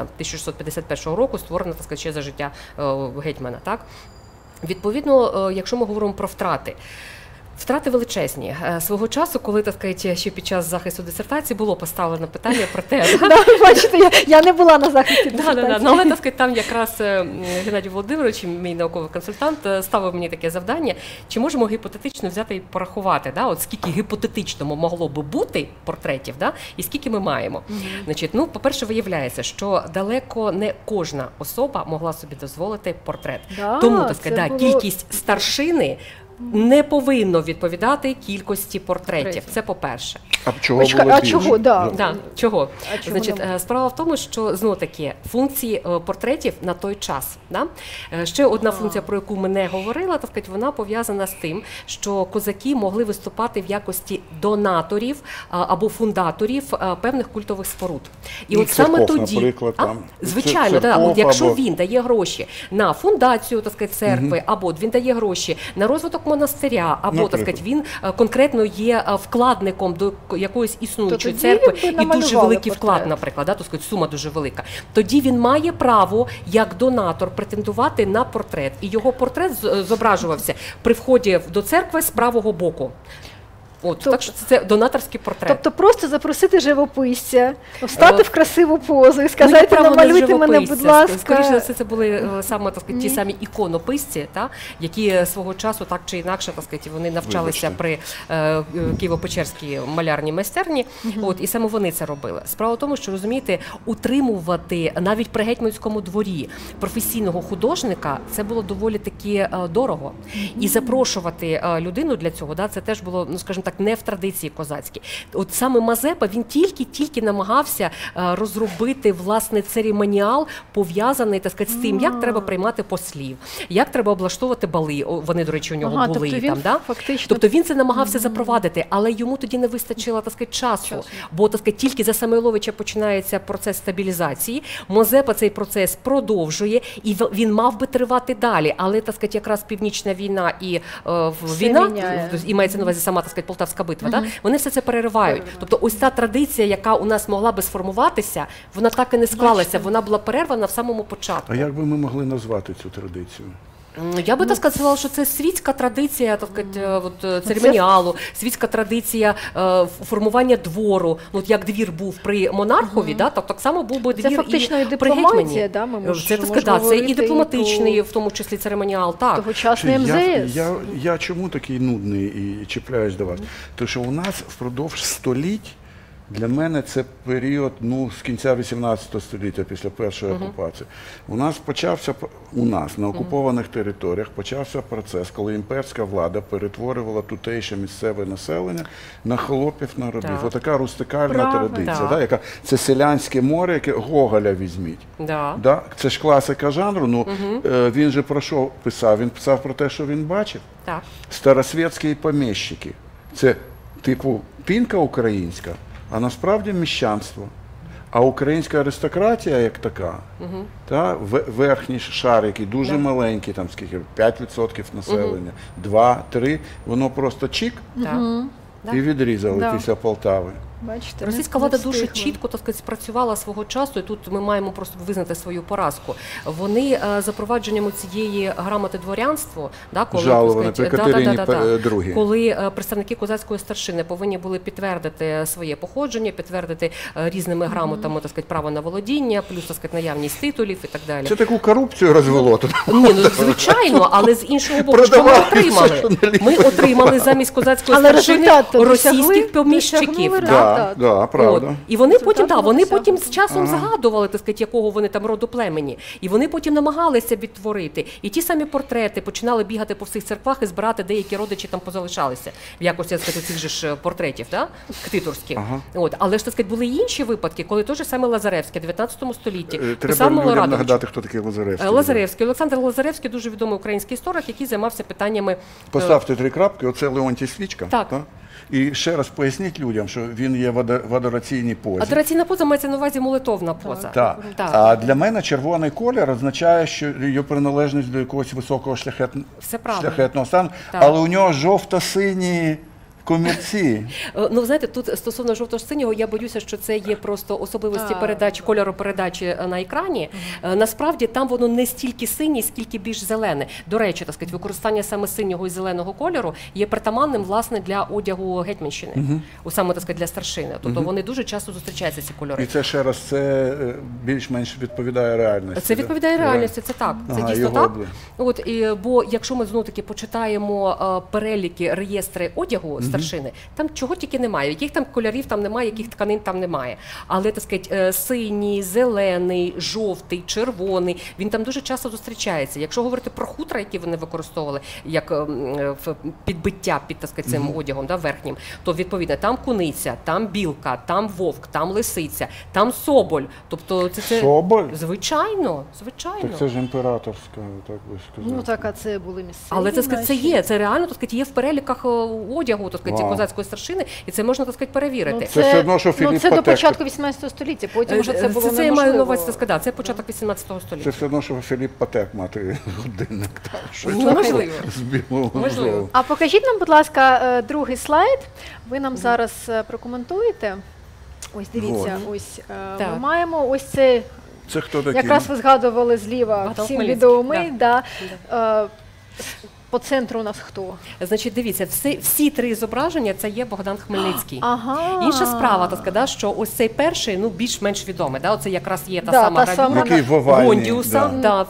1651 року, створена, так сказати, ще за життя гетьмана. Так? Відповідно, якщо ми говоримо про втрати, втрати величезні. Свого часу, коли, так сказати, ще під час захисту дисертації було поставлено питання про те... Бачите, я не була на захисті дисертації. Але, так сказати, там якраз Геннадій Володимирович, мій науковий консультант, ставив мені таке завдання, чи можемо гіпотетично взяти і порахувати, от скільки гіпотетично могло би бути портретів, і скільки ми маємо. Значить, ну, по-перше, виявляється, що далеко не кожна особа могла собі дозволити портрет. Тому, так сказати, кількість старшини не повинно відповідати кількості портретів. Це по-перше. А чого було більше? Чого? Чого? Значить, справа в тому, що, знову-таки, функції портретів на той час. Ще одна функція, про яку ми не говорили, так сказати, вона пов'язана з тим, що козаки могли виступати в якості донаторів або фундаторів певних культових споруд. І от саме тоді, наприклад, там, звичайно, от якщо він дає гроші на фундацію, так сказати, церкви, або він дає гроші на розвиток монастиря, або, так сказати, він конкретно є вкладником до якоїсь існуючої церкви, і дуже великий вклад, наприклад, так сказати, сума дуже велика. Тоді він має право, як донатор, претендувати на портрет. І його портрет зображувався при вході до церкви з правого боку. От, так що це донаторський портрет. Тобто просто запросити живописця, встати в красиву позу і Ну, сказати, як правило, не намалюйте мене, будь живописця. ласка. Скоріше за все, це були саме, так сказати, ті самі іконописці, які свого часу так чи інакше, так сказати, вони навчалися при Києво-Печерській малярній майстерні, от, і саме вони це робили. Справа в тому, що, розумієте, утримувати навіть при гетьманському дворі професійного художника, це було доволі таки дорого. І запрошувати людину для цього, це теж було, ну, скажімо так, не в традиції козацькій. От саме Мазепа, він тільки намагався розробити, власне, церемоніал, пов'язаний, так сказати, з тим, як треба приймати послів, як треба облаштовувати бали, вони, до речі, у нього були тобто він там, фактично... Тобто він це намагався запровадити, але йому тоді не вистачило, так сказати, часу, бо, так сказати, тільки за Самойловича починається процес стабілізації, Мазепа цей процес продовжує, і він мав би тривати далі, але, так сказати, якраз Північна війна і війна, і мається на увазі сама, так сказати, Полтавська битва, вони все це переривають. Тобто ось та традиція, яка у нас могла би сформуватися, вона так і не склалася, вона була перервана в самому початку. А як би ми могли назвати цю традицію? Я би так сказала, що це світська традиція, так сказати, церемоніалу, світська традиція формування двору. Ну, от як двір був при монархові, так само був би двір і при гетьмані. Це і дипломатичний, в тому числі церемоніал. Тогочасний МЗС. Я чому такий нудний і чіпляюсь до вас? Тому що у нас впродовж століть, для мене це період, з кінця 18 століття, після першої окупації. У нас на окупованих територіях почався процес, коли імперська влада перетворювала тутейше місцеве населення на холопів на рабів. Отака рустикальна традиція, це селянське море, яке Гоголя візьміть. Це ж класика жанру, він же про що писав? Він писав про те, що він бачив. Старосвєтські поміщики. Це типу пінка українська, а насправді міщанство. А українська аристократія як така, верхній шар, який дуже маленький, там скільки, 5% населення, 2-3, воно просто чик і відрізали після Полтави. Бачите, російська влада дуже чітко, так сказати, спрацювала свого часу, і тут ми маємо просто визнати свою поразку. Вони запровадженням цієї грамоти дворянства, коли представники козацької старшини повинні були підтвердити своє походження, підтвердити різними грамотами, так сказати, право на володіння, плюс, так сказати, наявність титулів і так далі. Це таку корупцію розвело тут. Ні, звичайно, але з іншого боку, що ми отримали? Ми отримали замість козацької старшини російських поміщиків. Правда. І вони потім з часом згадували, так сказати, якого вони там роду племені. І вони потім намагалися відтворити. І ті самі портрети починали бігати по всіх церквах і збирати, деякі родичі там позалишалися в якості, так сказати, цих же ж портретів, ктиторських. Але ж, так сказати, були й інші випадки, коли той же саме Лазаревський в 19 столітті писав Милорадович. Треба нагадати, хто такий Лазаревський. Олександр Лазаревський, дуже відомий український історик, який займався питаннями... Поставте 3 крапки, оце Леонтій Свічка. Так. І ще раз поясніть людям, що він є в адораційній позі. Адораційна поза мається на увазі молитовна поза. Так. А для мене червоний колір означає, що його приналежність до якогось високого шляхетного стану, але у нього жовто-сині комірці. Ну, знаєте, тут стосовно жовто-синього, я боюся, що це є просто особливості передачі, кольору передачі на екрані. Насправді, там воно не стільки синє, скільки більш зелене. До речі, так сказати, використання саме синього і зеленого кольору є притаманним, власне, для одягу гетьманщини, саме, так сказати, для старшини. Тобто вони дуже часто зустрічаються, ці кольори. І це, ще раз, це більш-менш відповідає реальності. Це відповідає реальності, це так. Це дійсно так. Бо якщо ми, знову-таки, почитаємо переліки, реєстри одягу старшини, там чого тільки немає, яких там кольорів там немає, яких тканин там немає. Але, так сказати, синій, зелений, жовтий, червоний, він там дуже часто зустрічається. Якщо говорити про хутра, які вони використовували як підбиття під, так сказати, цим одягом верхнім, то, відповідно, там куниця, там білка, там вовк, там лисиця, там соболь. Тобто це... Соболь? Звичайно. Так це ж імператорська, так би сказати. Ну так, а це були місцеві. Але це є, це реально, так сказати, є в переліках одягу, так сказати, козацької старшини, і це можна, так сказати, перевірити. Це все одно, що Філіп Патек. Це до початку 18 століття, потім вже це було неможливо. Це я маю на увазі сказати, це початок 18 століття. Це все одно, що Філіп Патек мати годинник. Можливо. А покажіть нам, будь ласка, другий слайд. Ви нам зараз прокоментуєте. Ось, дивіться, ось ми маємо ось це. Це хто такий? Якраз ви згадували зліва всім відомий. по центру у нас хто? Значить, дивіться, всі три зображення це є Богдан Хмельницький. Ага. Інша справа, так сказати, що ось цей перший, ну, більш-менш відомий. Да? Оце якраз є та Да, сама та сама. гравюра Який в овальній, Гондіуса да. да,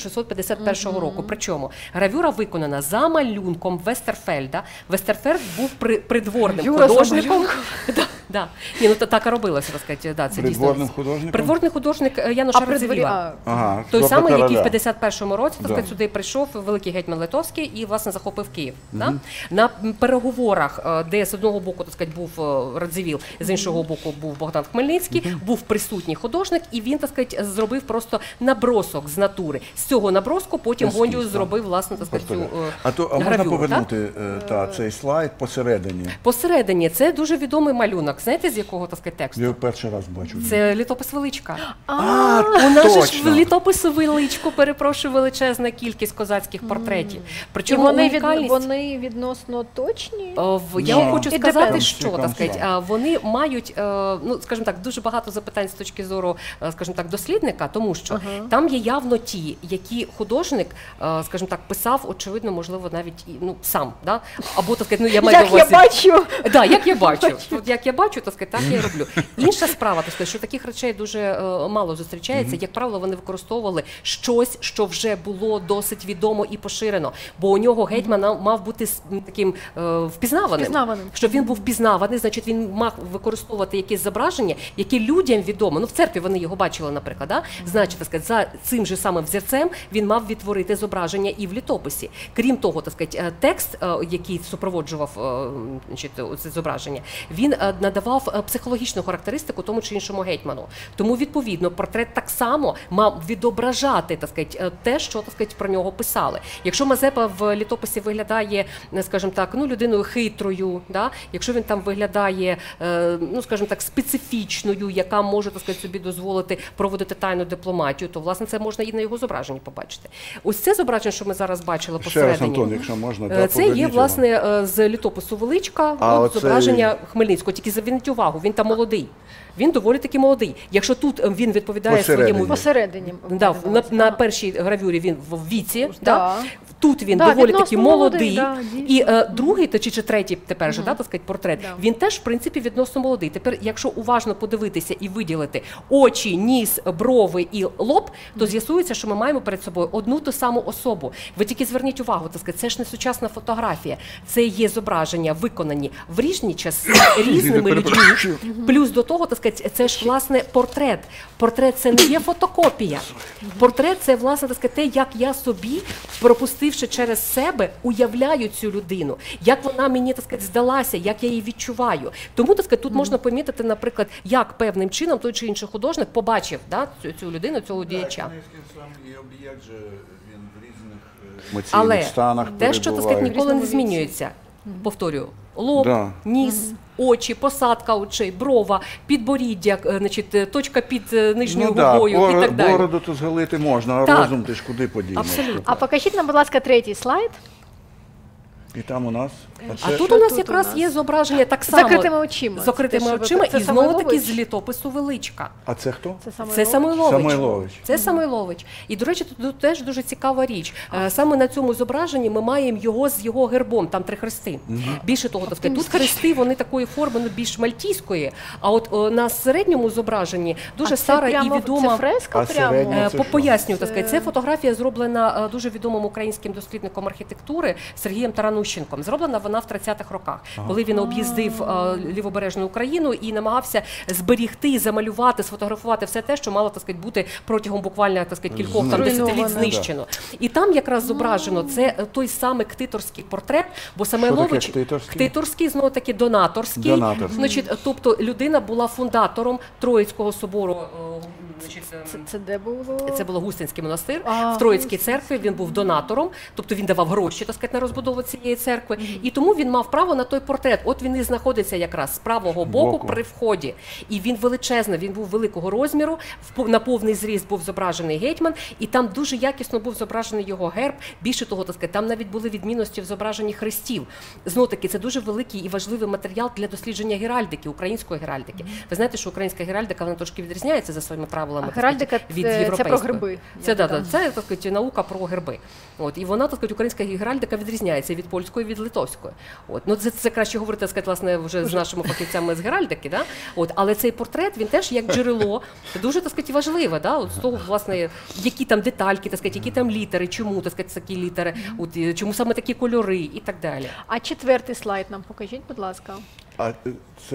1651 року. Причому гравюра виконана за малюнком Вестерфельда. Вестерфельд був придворним Гравюра за художником. Да. Ні, ну так і робилося, так сказати, да, це Придворним дійсно. художником? Придворний художник Януша Радзивіла. Ага, Той тобто самий, який в короля. 51-му році, так Да. сказати, сюди прийшов великий гетьман Литовський і, власне, захопив Київ. Да? На переговорах, де з одного боку, так сказати, був Радзивіл, з іншого боку був Богдан Хмельницький, був присутній художник, і він, так сказати, зробив просто набросок з натури. З цього наброску потім Ескіз, Гондіус так. зробив, власне, так сказати, цю А можна гравюру. повернути цей слайд посередині? Посередині це дуже відомий малюнок. Знаєте, з якого, так сказати, тексту? Я його перший раз бачу. Це літопис Величка. А, У нас же ж в точно. літопису Величко, перепрошую, величезна кількість козацьких портретів. І Причому унікальність... вони відносно точні? Я Да. вам хочу It сказати, depends. що, так сказати, вони мають, ну, скажімо так, дуже багато запитань з точки зору, скажімо так, дослідника, тому що там є явно ті, які художник, скажімо так, писав, очевидно, можливо, навіть ну, сам, да? Або, так сказати, ну, я маю на Як я увазі... бачу. Да, як я бачу. От як я бачу, так сказати, так я і роблю. Інша справа, так сказати, що таких речей дуже мало зустрічається. Як правило, вони використовували щось, що вже було досить відомо і поширено. Бо у нього гетьман мав бути таким впізнаваним. Щоб він був впізнаваний, значить він мав використовувати якесь зображення, яке людям відомо. Ну, в церкві вони його бачили, наприклад. Да? Значить, так сказати, за цим же самим взірцем він мав відтворити зображення і в літописі. Крім того, так сказати, текст, який супроводжував значить, це зображення, він надавав психологічну характеристику тому чи іншому гетьману. Тому, відповідно, портрет так само мав відображати, так сказати, те, що, так сказати, про нього писали. Якщо Мазепа в літописі виглядає, скажімо так, ну, людиною хитрою, да? Якщо він там виглядає, ну, скажімо так, специфічною, яка може, так сказати, собі дозволити проводити тайну дипломатію, то, власне, це можна і на його зображенні побачити. Ось це зображення, що ми зараз бачили посередині. Ще раз, Антон, якщо можна, да, це є, поверніть його. власне, з літопису Величка, А от оцей- зображення Хмельницького. Тільки зверніть увагу, він там молодий. Він доволі таки молодий. Якщо тут він відповідає Посередині. своєму... Посередині. Да, на першій гравюрі він в віці, Да. тут він Да, доволі відносно таки молодий, молодий, да, дійсно. і другий чи третій тепер же, да, так сказати, портрет, Да. він теж, в принципі, відносно молодий. Тепер, якщо уважно подивитися і виділити очі, ніс, брови і лоб, то з'ясується, що ми маємо перед собою одну ту саму особу. Ви тільки зверніть увагу, так сказати, це ж не сучасна фотографія, це є зображення, виконані в різні часи, різними людьми. Плюс до того, так сказати, це ж, власне, портрет. Портрет – це не є фотокопія. Портрет – це, власне, так сказати, те, як я собі, пропустивши через себе, уявляю цю людину, як вона мені, так сказати, здалася, як я її відчуваю. Тому, так сказати, тут можна помітити, наприклад, як певним чином той чи інший художник побачив, да, цю людину, цього діяча. І об'єкт же він в різних Але емоційних станах те, що, так сказати, перебуває. ніколи не змінюється. Повторюю, лоб, Да. ніс, очі, посадка очей, брова, підборіддя, значить, точка під нижньою Ну да, губою і так далі. бороду то згалити можна, а Так. розум ти ж куди подінеш? Абсолютно. А покажіть нам, будь ласка, третій слайд. І там у нас... А це- тут у нас тут якраз у нас? є зображення так З само. закритими очима. З закритими Це що ви- очима це і знову таки Самойлович? з літопису Величка. А це хто? Це Самойлович. Самойлович. Це Самойлович. І, до речі, тут теж дуже цікава річ. Саме на цьому зображенні ми маємо його з його гербом, там 3 хрести. Більше того, так сказати, тут хрести, вони такої форми, ну, більш мальтійської, а от на середньому зображенні дуже стара і відома... Це фреска А прямо? середня це що? Пояснюю, так сказати, це фотографія зроблена дуже відомим українським дослідником архітектури Сергієм Таранущенком. Зроблена вона в 30-х роках, коли він об'їздив лівобережну Україну і намагався зберігти, замалювати, сфотографувати все те, що мало, так сказати, бути протягом буквально, так сказати, кількох там десятиліть Зруйноване. знищено. І там якраз зображено це той самий ктиторський портрет, бо Самойлович таке ктиторський? ктиторський, знову таки донаторський. Донаторський. Значить, тобто людина була фундатором Троїцького собору. Значить, Це де було? це було Густинський монастир. А, В Троїцькій церкві він був донатором, тобто він давав гроші, так сказати, на розбудову цієї церкви. І тому він мав право на той портрет. От він і знаходиться якраз з правого боку при вході. І він величезний, він був великого розміру, на повний зріст був зображений гетьман, і там дуже якісно був зображений його герб. Більше того, так сказати, там навіть були відмінності в зображенні хрестів. Знову таки, це дуже великий і важливий матеріал для дослідження геральдики, української геральдики. Ви знаєте, що українська геральдика, вона трошки відрізняється за своїми правилами оригіналами так Геральдика сказати, від це про європейської. герби. Це, це так сказати, наука про герби. От, і вона, так сказати, українська геральдика відрізняється від польської, від литовської. От, ну, це краще говорити, так сказати, власне, вже з нашими фахівцями з геральдики, да? От, але цей портрет, він теж як джерело, дуже, так сказати, важливе, да? От, з того, власне, які там детальки, так сказати, які там літери, чому, так сказати, такі літери, от, чому саме такі кольори і так далі. А четвертий слайд нам покажіть, будь ласка. А це...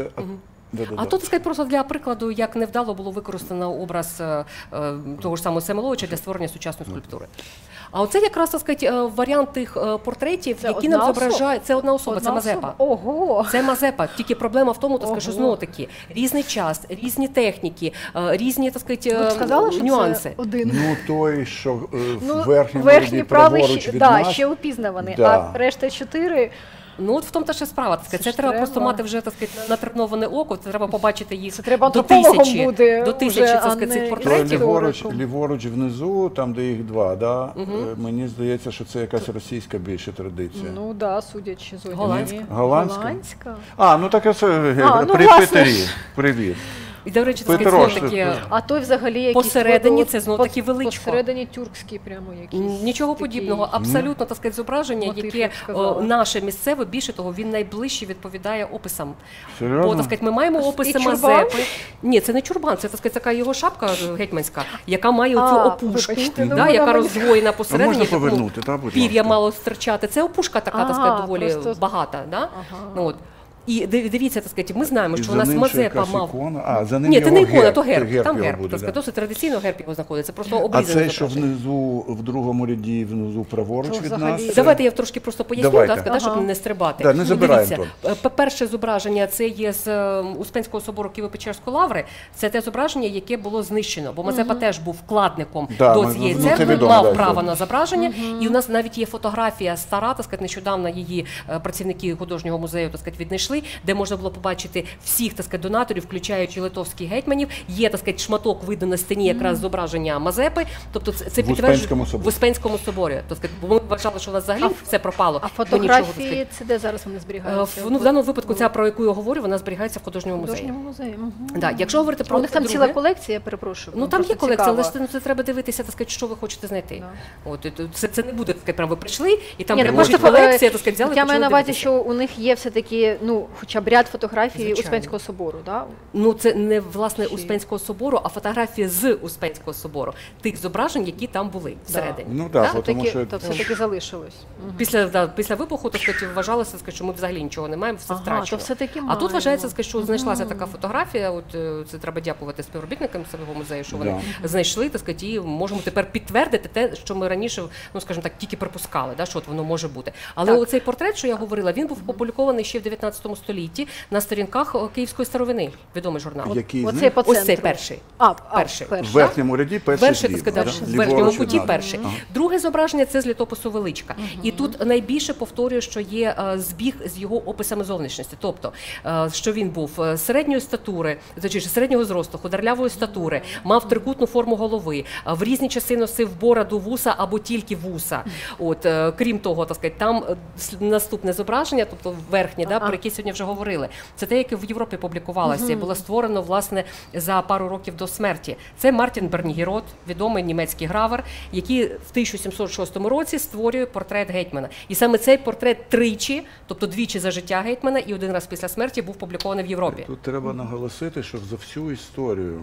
А тут, так сказати, просто для прикладу, як невдало було використано образ того ж самого Семеловича для створення сучасної скульптури. А оце якраз, так сказати, варіант тих портретів, Це які одна нам зображають. Це одна особа, Одна це Мазепа. особа? Ого! Це Мазепа. Тільки проблема в тому, так сказати, що Ого. знову таки різний час, різні техніки, різні, так сказати, Ви б сказали, що нюанси. це один? Ну, той, що в Ну, верхньому верхній ряді правий праворуч від да, нас. ще упізнаваний, Да. а решта 4 Ну от в тому та ще справа. Так сказати. Це Це ж треба треба. просто мати вже, так сказати, натреноване око. Це треба побачити їх Це треба до антропологом тисячі, буде до тисячі, вже, так а сказати, цих не То портретів. ліворуч внизу, там де їх два, да? Мені здається, що це якась російська більше традиція. Ну да, судячи з одягу. Голландська. Голландська? Голландська. А, ну так це ну, при власне Петері. ж. Привіт. І, до речі, це Петро, знов що таки ти? А той взагалі якийсь Посередині це знов таки величко. Посередині тюркський прямо якийсь. Нічого такий. подібного, абсолютно, так сказати, зображення, Мотив, яке я б сказала. наше місцеве, більше того, він найближче відповідає описам. Серйозно? Бо, так сказати, ми маємо описи чурбан? Мазепи. Ні, це не чурбан, це, так сказати, така його шапка гетьманська, яка має оцю опушку, вибачте, ну, да, вона яка мені- роздвоєна А посередині, можна таку повернути, та, будь пір'я ласка? мало стирчати. Це опушка така, так сказати, доволі просто- багата. Да? Ага. Ну, от. І дивіться, так сказати, ми знаємо, І що за у нас ним ще Мазепа якась мав. ікона. А, за ним Ні, це його не ікона, то Це герб. Там його герб. буде, Так сказати, да. досить традиційно герб його знаходиться. Просто А обрізаний це, що зображення. внизу, в другому ряді, внизу праворуч То від взагалі- нас? Давайте я трошки просто поясню, Давайте. так сказати, щоб Ага. не стрибати. Да, не забираємо Дивіться, перше зображення це є з Успенського собору Києво-Печерської лаври. Це те зображення, яке було знищено, бо Мазепа теж був вкладником Да, до ми- цієї ну, це церкви, відомо, мав да, право це. на зображення. І у нас навіть є фотографія стара, так сказати, нещодавно її працівники художнього музею, так сказати, віднайшли, де можна було побачити всіх, так сказати, донаторів, включаючи литовських гетьманів. Є, так сказати, шматок видно на стіні якраз зображення Мазепи. Тобто це В підтверджує Успенському соборі. в Успенському соборі. Так сказати, бо ми вважали, що у нас взагалі все пропало. А Бо нічого, так сказати, фотографії, це де зараз вони зберігаються? Ну, в даному випадку ця, про яку я говорю, вона зберігається в В художньому музеї. художньому музеї. Мгм. Да, якщо говорити А про у них там друге- ціла колекція, я перепрошую. Ну мені там є просто колекція, але цікаво. це треба дивитися, так сказати, що ви хочете знайти. Да. От це не буде таке, прямо ви прийшли і там Ні, ну, лежить просто, колекція, так сказати, взяли. я маю на увазі, дивитися. що у них є все-таки, ну, хоча б ряд фотографій Звичайно. Успенського собору, да? Ну це не власне Чи- Успенського собору, а фотографії з Успенського собору, тих зображень, які там були всередині. Ну Да? так, тому що... То все-таки залишилось. Мгм. Після вибуху, так сказати, вважалося, так сказати, що ми взагалі нічого не маємо, все Ага, втрачено. то все-таки А тут маємо. вважається, так сказати, що знайшлася така фотографія. От це треба дякувати співробітникам самого музею, що вони знайшли, так сказати, і можемо тепер підтвердити те, що ми раніше, ну скажімо так, тільки припускали, да, що от воно може бути. Але Так. оцей портрет, що я говорила, він був опублікований ще в 19 столітті на сторінках Київської старовини, відомий журнал. Який з Оцей них? по центру. Ось цей перший. Перший. В верхньому ряді перший Перший, так зліва, сказати, да? в верхньому Ліворуч від куті нас. перший. Ага. Друге зображення це з літопису Величка. І тут найбільше повторює, що є збіг з його описами зовнішності. Тобто, що він був середньої статури, точніше, середнього зросту, хударлявої статури, мав трикутну форму голови, в різні часи носив бороду, вуса або тільки вуса. От, крім того, так сказати, там наступне зображення, тобто верхнє, да, про яке сьогодні вже говорили, це те, яке в Європі публікувалося, і було створено, власне, за пару років до смерті. Це Мартін Бернігерот, відомий німецький гравер, який в 1706 році створює портрет гетьмана. І саме цей портрет тричі, тобто двічі за життя гетьмана і один раз після смерті, був публікований в Європі. Тут треба наголосити, що за всю історію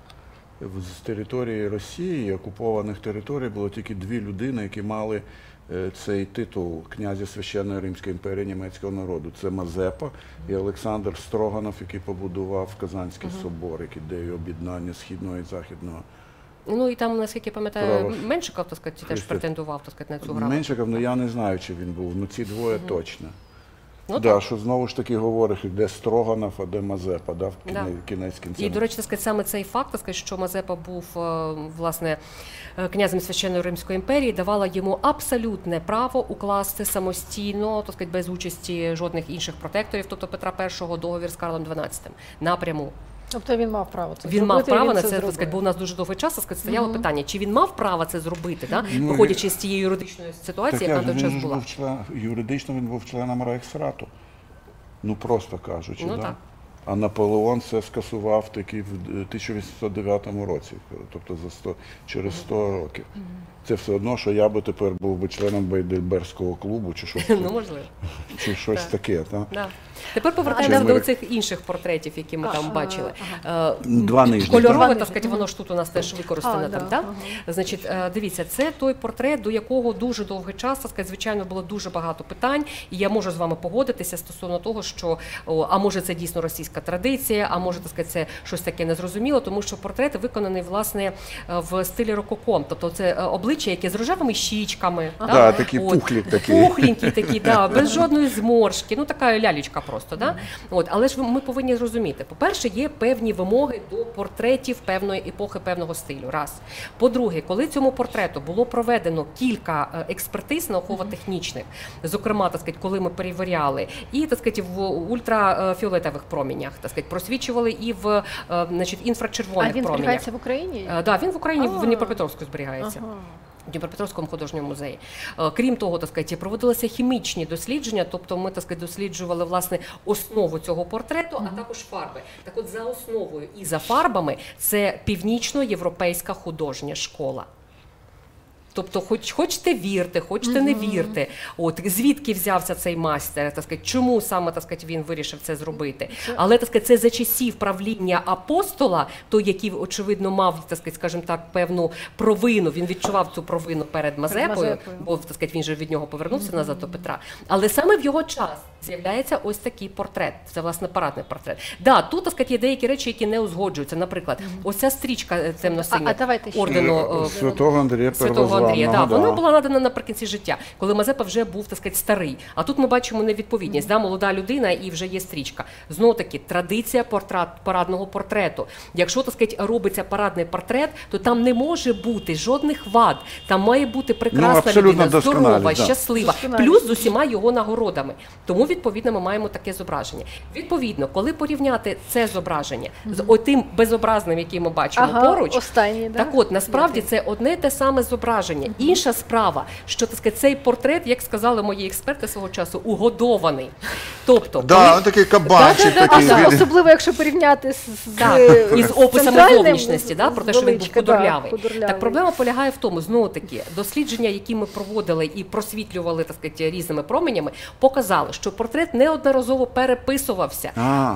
з території Росії, окупованих територій, було тільки дві людини, які мали цей титул князя Священної Римської імперії німецького народу. Це Мазепа і Олександр Строганов, який побудував Казанський собор, ідею об'єднання східного і західного. Ну і там, наскільки я пам'ятаю, Право. Меншиков, так сказати, теж Христос. претендував, так сказати, на цю граву. Меншиков, ну я не знаю, чи він був, ну ці двоє точно. Ну, Да, що знову ж таки говорить, де Строганов, а де Мазепа, да, в Да. кінець кінця. І, до речі, так сказати, саме цей факт, так сказати, що Мазепа був, власне, князем Священної Римської імперії, давала йому абсолютне право укласти самостійно, так сказати, без участі жодних інших протекторів, тобто Петра І, договір з Карлом XII, напряму. Тобто він мав право це Він зробити, мав право він на це це, так зробив. сказати, бо у нас дуже довгий час, так сказати, стояло питання, чи він мав право це зробити, да? Ну, виходячи з цієї юридичної Так ситуації, я яка ж, на той він час ж була. був юридично він був членом Рейхсрату. Ну просто кажучи, Ну да? так. А Наполеон це скасував таки в 1809 році, тобто через 100 років. Це все одно, що я би тепер був би членом Бейдельбергського клубу, чи щось, Ну, можливо. чи щось таке. Та? Да. Тепер повертаємося Чим до ми- цих інших портретів, які ми там бачили. Два нижні. Кольорове, так? так сказати, воно ж тут у нас теж використане. Да, там, так? ага. Значить, дивіться, це той портрет, до якого дуже довгий час, так сказати, звичайно, було дуже багато питань, і я можу з вами погодитися стосовно того, що, а може це дійсно російська традиція, а може, так сказати, це щось таке незрозуміло, тому що портрет виконаний, власне, в стилі рококо. Тобто це обличчя, яке з рожевими щічками. Да, такі пухлі такі. Пухленькі такі, да, без жодної зморшки, ну така лялечка просто. Да? От, але ж ми повинні зрозуміти, по-перше, є певні вимоги до портретів певної епохи, певного стилю. Раз. По-друге, коли цьому портрету було проведено кілька експертиз науково-технічних, зокрема, так сказати, коли ми перевіряли, і, так сказати, в ультрафіолетових промінях, так сказати, просвічували і в, значить, А інфрачервоних він промінях. зберігається в Україні? Да, він в Україні, в Дніпропетровську зберігається. Ага. В Дніпропетровському художньому музеї. Крім того, так сказати, проводилися хімічні дослідження, тобто ми, так сказати, досліджували, власне, основу цього портрету, а також фарби. Так от за основою і за фарбами це північноєвропейська художня школа. Тобто, хочете вірте, хочете не вірте. От звідки взявся цей майстер, так сказати, чому саме, так сказати, він вирішив це зробити. Але, так сказати, це за часів правління апостола, той, який очевидно мав, так сказати, скажімо так, певну провину. Він відчував цю провину перед Мазепою, бо, так сказати, він же від нього повернувся назад до Петра. Але саме в його час з'являється ось такий портрет. Це, власне, парадний портрет. Да, тут, так сказати, є деякі речі, які не узгоджуються. Наприклад, ось ця стрічка темно-синя давайте ще. ордену Святого Андрія Первозваного. Да, да. вона була надана наприкінці життя, коли Мазепа вже був, так сказати, старий. А тут ми бачимо невідповідність. Да, молода людина і вже є стрічка. Знову таки, традиція парадного портрету. Якщо, так сказати, робиться парадний портрет, то там не може бути жодних вад. Там має бути прекрасна абсолютно людина, здорова, досконалість, да. щаслива, плюс з усіма його нагородами. Тому, відповідно, ми маємо таке зображення. Відповідно, коли порівняти це зображення з отим безобразним, який ми бачимо поруч, останній, да? так от, насправді, це одне те саме зображення. Інша справа, що, так сказати, цей портрет, як сказали мої експерти свого часу, угодований. Тобто, Да, такий кабанчик Да-да-да, такий. А особливо, якщо порівняти із описами центральним, зовнішності, да, про те, що він був величка, да, худорлявий. худорлявий. Так проблема полягає в тому, знову таки, дослідження, які ми проводили і просвітлювали, так сказати, різними променями, показали, що портрет неодноразово переписувався,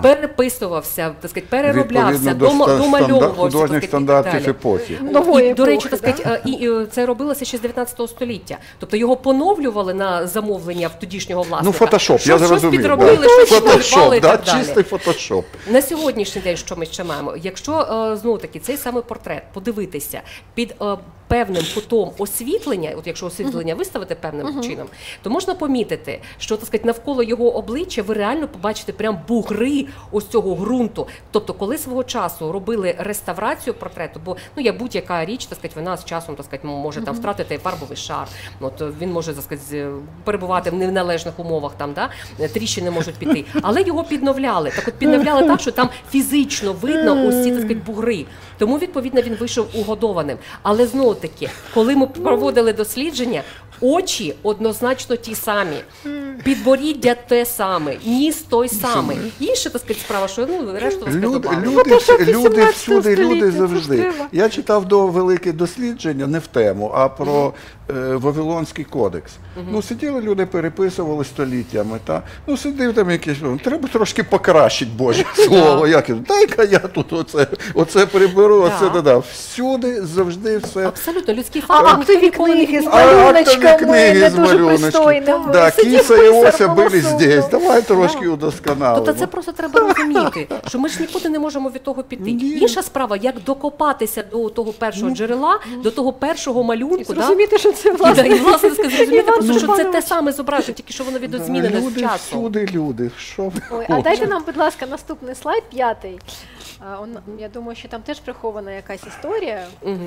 так сказати, перероблявся, домальовувався. Художніх стандартів епохи. Нової І, до речі, епохи, так сказати, і це робилося ще з 19 століття. Тобто його поновлювали на замовлення в тодішнього власника. Ну, фотошоп, я Щось зрозумів. підробили, да. щось Фотошоп, підмалювали і да, так далі. чистий фотошоп. На сьогоднішній день, що ми ще маємо? Якщо, знову таки, цей самий портрет подивитися під певним кутом освітлення, от якщо освітлення виставити певним чином, то можна помітити, що, так сказати, навколо його обличчя ви реально побачите прям бугри ось цього ґрунту. Тобто, коли свого часу робили реставрацію портрету, бо, ну, як будь-яка річ, так сказати, вона з часом, так сказати, може там втратити фарбовий шар, от, він може, так сказати, перебувати в неналежних умовах, там, да? Тріщини можуть піти. Але його підновляли. Так от підновляли так, що там фізично видно ось ці, так сказати, бугри. Тому, відповідно, він вийшов угодованим. Але, знову таки, коли ми проводили дослідження, очі однозначно ті самі, підборіддя те саме, ніс той самий. Інша, так сказати, справа, що, ну, решту, так сказати, добавили. Люди всюди, люди століття, завжди. це ж треба. Я читав велике дослідження, не в тему, а про Вавилонський кодекс. Ну, сиділи люди, переписували століттями. Та? Ну, сидив там якийсь, треба трошки покращити Боже слово. Як, дай-ка я тут оце приберу, оце додав. Всюди, завжди все. Абсолютно, людський А фактор ніхто актові ніколи не книги з відмовляє. малюночками, книги не з дуже малюночками. пристойними. Да, Сидів Кіса і писар, Ося були голосував. здесь, давай трошки удосконалимо. Тобто це просто треба розуміти, що ми ж нікуди не можемо від того піти. Ні. Інша справа, як докопатися до того першого джерела, до того першого малюнку, да? Зрозуміти, що це, І, власне, і, власне, зрозуміти Іван просто, що це те Степанович. саме зображення, тільки що воно відозмінене з Люди часом. всюди, люди. Що ви Ой, а хочете? дайте нам, будь ласка, наступний слайд, 5-й. Я думаю, що там теж прихована якась історія.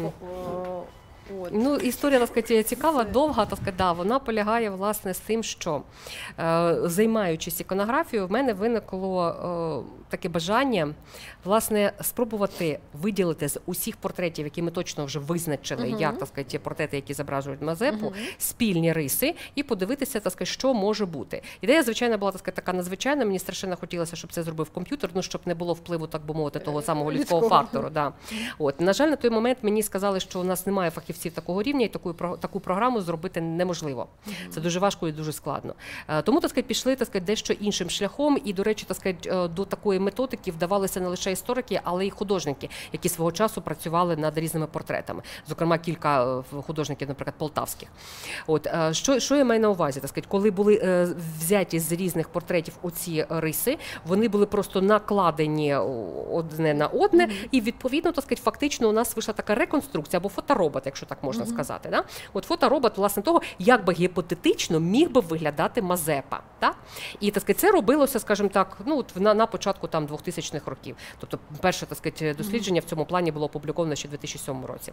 От. Ну, історія, так сказати, цікава, довга, так сказати, да, вона полягає, власне, з тим, що, займаючись іконографією, в мене виникло таке бажання, власне, спробувати виділити з усіх портретів, які ми точно вже визначили, як, так сказати, ті портрети, які зображують Мазепу, спільні риси і подивитися, так сказати, що може бути. Ідея, звичайно, була, так сказати, така надзвичайна. Мені страшенно хотілося, щоб це зробив комп'ютер, ну, щоб не було впливу, так би мовити, того самого людського фактору. Да. От, на жаль, на той момент мені сказали, що у нас немає фахівців такого рівня, і таку програму зробити неможливо. Це дуже важко і дуже складно. Тому, так сказати, пішли, так сказати, дещо іншим шляхом, і, до речі, так сказати, до такої методики вдавалися не лише історики, але й художники, які свого часу працювали над різними портретами. Зокрема, кілька художників, наприклад, полтавських. От, що я маю на увазі? Так сказати, коли були взяті з різних портретів оці риси, вони були просто накладені одне на одне, і, відповідно, так сказати, фактично у нас вийшла така реконструкція, або фоторобот, якщо так можна сказати. Да? От фоторобот, власне, того, як би гіпотетично міг би виглядати Мазепа. Да? І, так сказати, це робилося, скажімо так, ну, от на початку там 2000-х років. Тобто перше, так сказати, дослідження в цьому плані було опубліковано ще в 2007 році.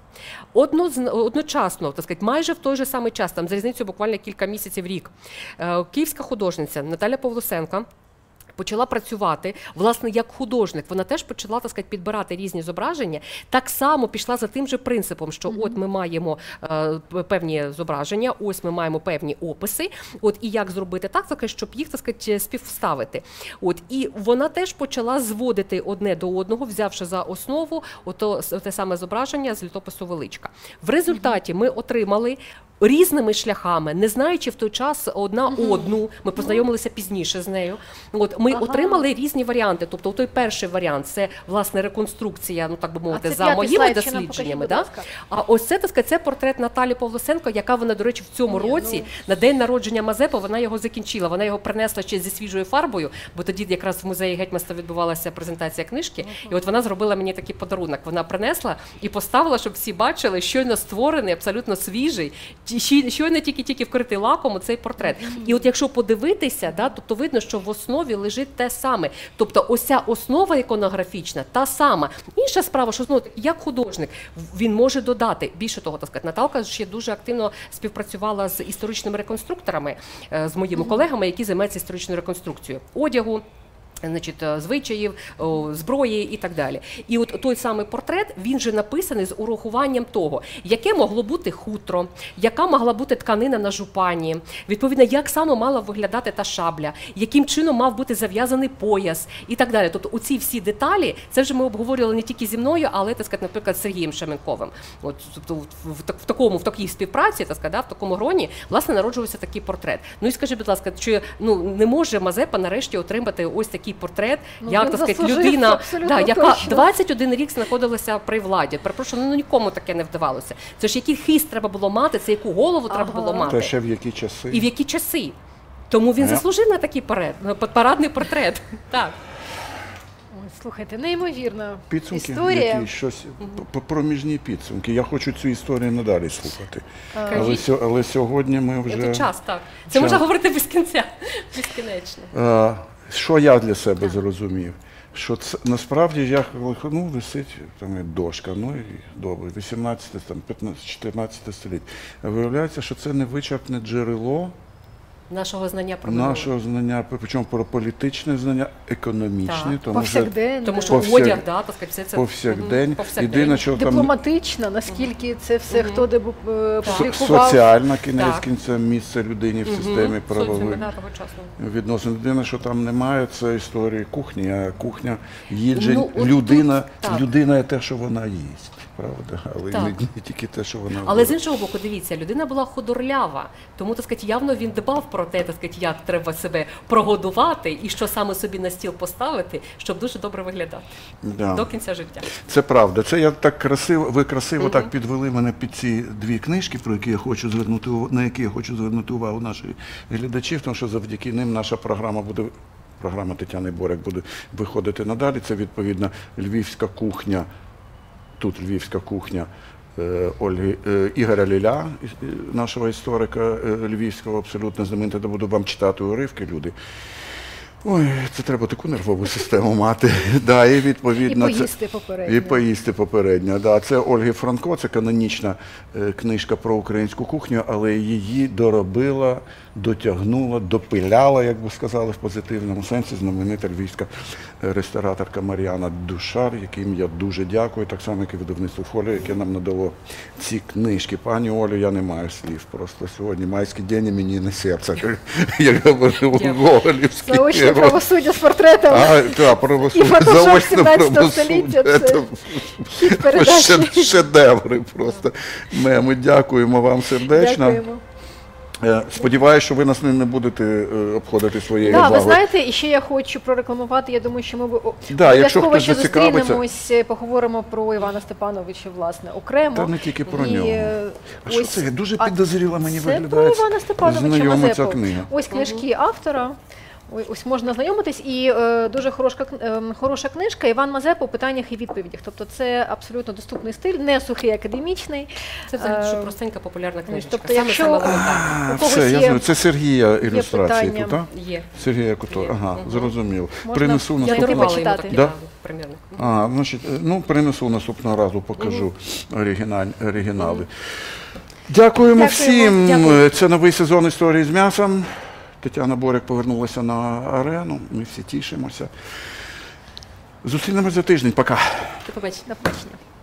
Одночасно, так сказати, майже в той же самий час, там за різницю буквально кілька місяців, рік, київська художниця Наталя Павлусенко почала працювати, власне, як художник. Вона теж почала, так сказати, підбирати різні зображення. Так само пішла за тим же принципом, що от ми маємо певні зображення, ось ми маємо певні описи, от і як зробити так, щоб їх, так сказати, співставити. От, і вона теж почала зводити одне до одного, взявши за основу те саме зображення з літопису Величка. В результаті ми отримали різними шляхами, не знаючи в той час одна одну, ми познайомилися пізніше з нею. От, ми отримали різні варіанти. Тобто той перший варіант – це, власне, реконструкція, ну так би мовити, за моїми дослідженнями. Да? А ось це, так сказати, це портрет Наталі Павлусенко, яка вона, до речі, в цьому році, на день народження Мазепи, вона його закінчила. Вона його принесла ще зі свіжою фарбою, бо тоді якраз в музеї гетьманства відбувалася презентація книжки, і от вона зробила мені такий подарунок. Вона принесла і поставила, щоб всі бачили, щойно створений, абсолютно свіжий, щойно тільки вкритий лаком цей портрет. І от якщо подивитися, да, то видно, що в основі лежить те саме. Тобто ось ця основа іконографічна та сама. Інша справа, що знову, як художник, він може додати. Більше того, так сказати, Наталка ще дуже активно співпрацювала з історичними реконструкторами, з моїми колегами, які займаються історичною реконструкцією одягу, значить, звичаїв, зброї і так далі. І от той самий портрет, він же написаний з урахуванням того, яке могло бути хутро, яка могла бути тканина на жупані, відповідно, як саме мала виглядати та шабля, яким чином мав бути зав'язаний пояс і так далі. Тобто оці всі деталі, це вже ми обговорювали не тільки зі мною, але, так сказати, наприклад, з Сергієм Шеменковим. От, тобто, в такій співпраці, так сказати, в такому гроні, власне, народжувався такий портрет. Ну і скажи, будь ласка, чи не може Мазепа нарешті отримати ось такий портрет, як, так сказати, людина, яка 21 рік знаходилася при владі. Перепрошую, нікому таке не вдавалося. Це ж який хист треба було мати, це яку голову треба було мати. Та ще в які часи. І в які часи. Тому він заслужив на такий парадний портрет. Так. Слухайте, неймовірна підсумки, історія. Які щось, проміжні підсумки. Я хочу цю історію надалі слухати. Але сьогодні ми вже... Це час, так. Це можна говорити без кінця, безкінечно. Що я для себе зрозумів? Що це, насправді, висить там дошка, ну і добре, 18, там, 15, 14 століття. Виявляється, що це невичерпне джерело нашого знання про минуле. Нашого знання, причому про політичне знання, економічне. Тому що одяг, так сказати, все це повсякдень. Єдине, що дипломатична, наскільки це все, хто де публікував. Соціальна, кінець кінця, місце людині в системі правової відносин. Єдине, що там немає, це історії кухні, а кухня їджень, людина є те, що вона їсть. Правда, але не тільки те, що вона... Але з іншого боку, дивіться, людина була худорлява, тому, так сказати, явно він дбав про те, так сказати, як треба себе прогодувати і що саме собі на стіл поставити, щоб дуже добре виглядати до кінця життя. Це правда. Це я так красиво, ви красиво так підвели мене під ці дві книжки, на які я хочу звернути увагу наших глядачів, тому що завдяки ним наша програма Тетяни Боряк буде виходити надалі. Це, відповідно, львівська кухня. Тут львівська кухня Ігоря Ліля, нашого історика львівського, абсолютно знаменитого. Я буду вам читати уривки, люди. Ой, це треба таку нервову систему мати. І, відповідно, поїсти попередньо. Це Ольги Франко, це канонічна книжка про українську кухню, але її доробила дотягнула, допиляла, як би сказали в позитивному сенсі, знаменита львівська рестораторка Мар'яна Душар, яким я дуже дякую, так само, як і видавництво «Фоліо», яке нам надало ці книжки. Пані Олю, я не маю слів просто сьогодні. Майський день мені не серце, як говорив Гоголівський. Заочне правосуддя з портретом. Так, І правосуддя. фотошоп Заочне 17 століття. Це хід передачі. Шедеври просто. Ми дякуємо вам сердечно. Дякуємо. Сподіваюся, що ви нас не будете обходити своєю Да, ви увагою. знаєте, і ще я хочу прорекламувати, я думаю, що ми Да, якщо обов'язково хтось ще зацікавиться. зустрінемось, поговоримо про Івана Степановича, власне, окремо. Та не тільки про І, нього. А що ось- це? Дуже а підозріло мені Це про виглядає. Івана Степановича знайома ця Мазепу. книга. Ось книжки автора. Ось можна знайомитись, і дуже хороша книжка «Іван Мазепа у питаннях і відповідях». Тобто це абсолютно доступний стиль, не сухий академічний. Це взагалі дуже Е, простенька популярна книжечка. тобто, Саме якщо- елементарна. У когось Все, я є- знаю. Це Сергія ілюстрації питання. тут, так? Є. Сергія Куто. Є. Ага, Мгм. зрозумів. Можна- Принесу Я Я таки наступного дарувала йому почитати. такий, Да? да, примірно. значить, принесу наступного разу, покажу оригінали. Дякуємо всім. Дякую. Це новий сезон «Історії з м'ясом». Тетяна Боряк повернулася на арену. Ми всі тішимося. Зустрінемось за тиждень. Пока. До побачення. До побачення.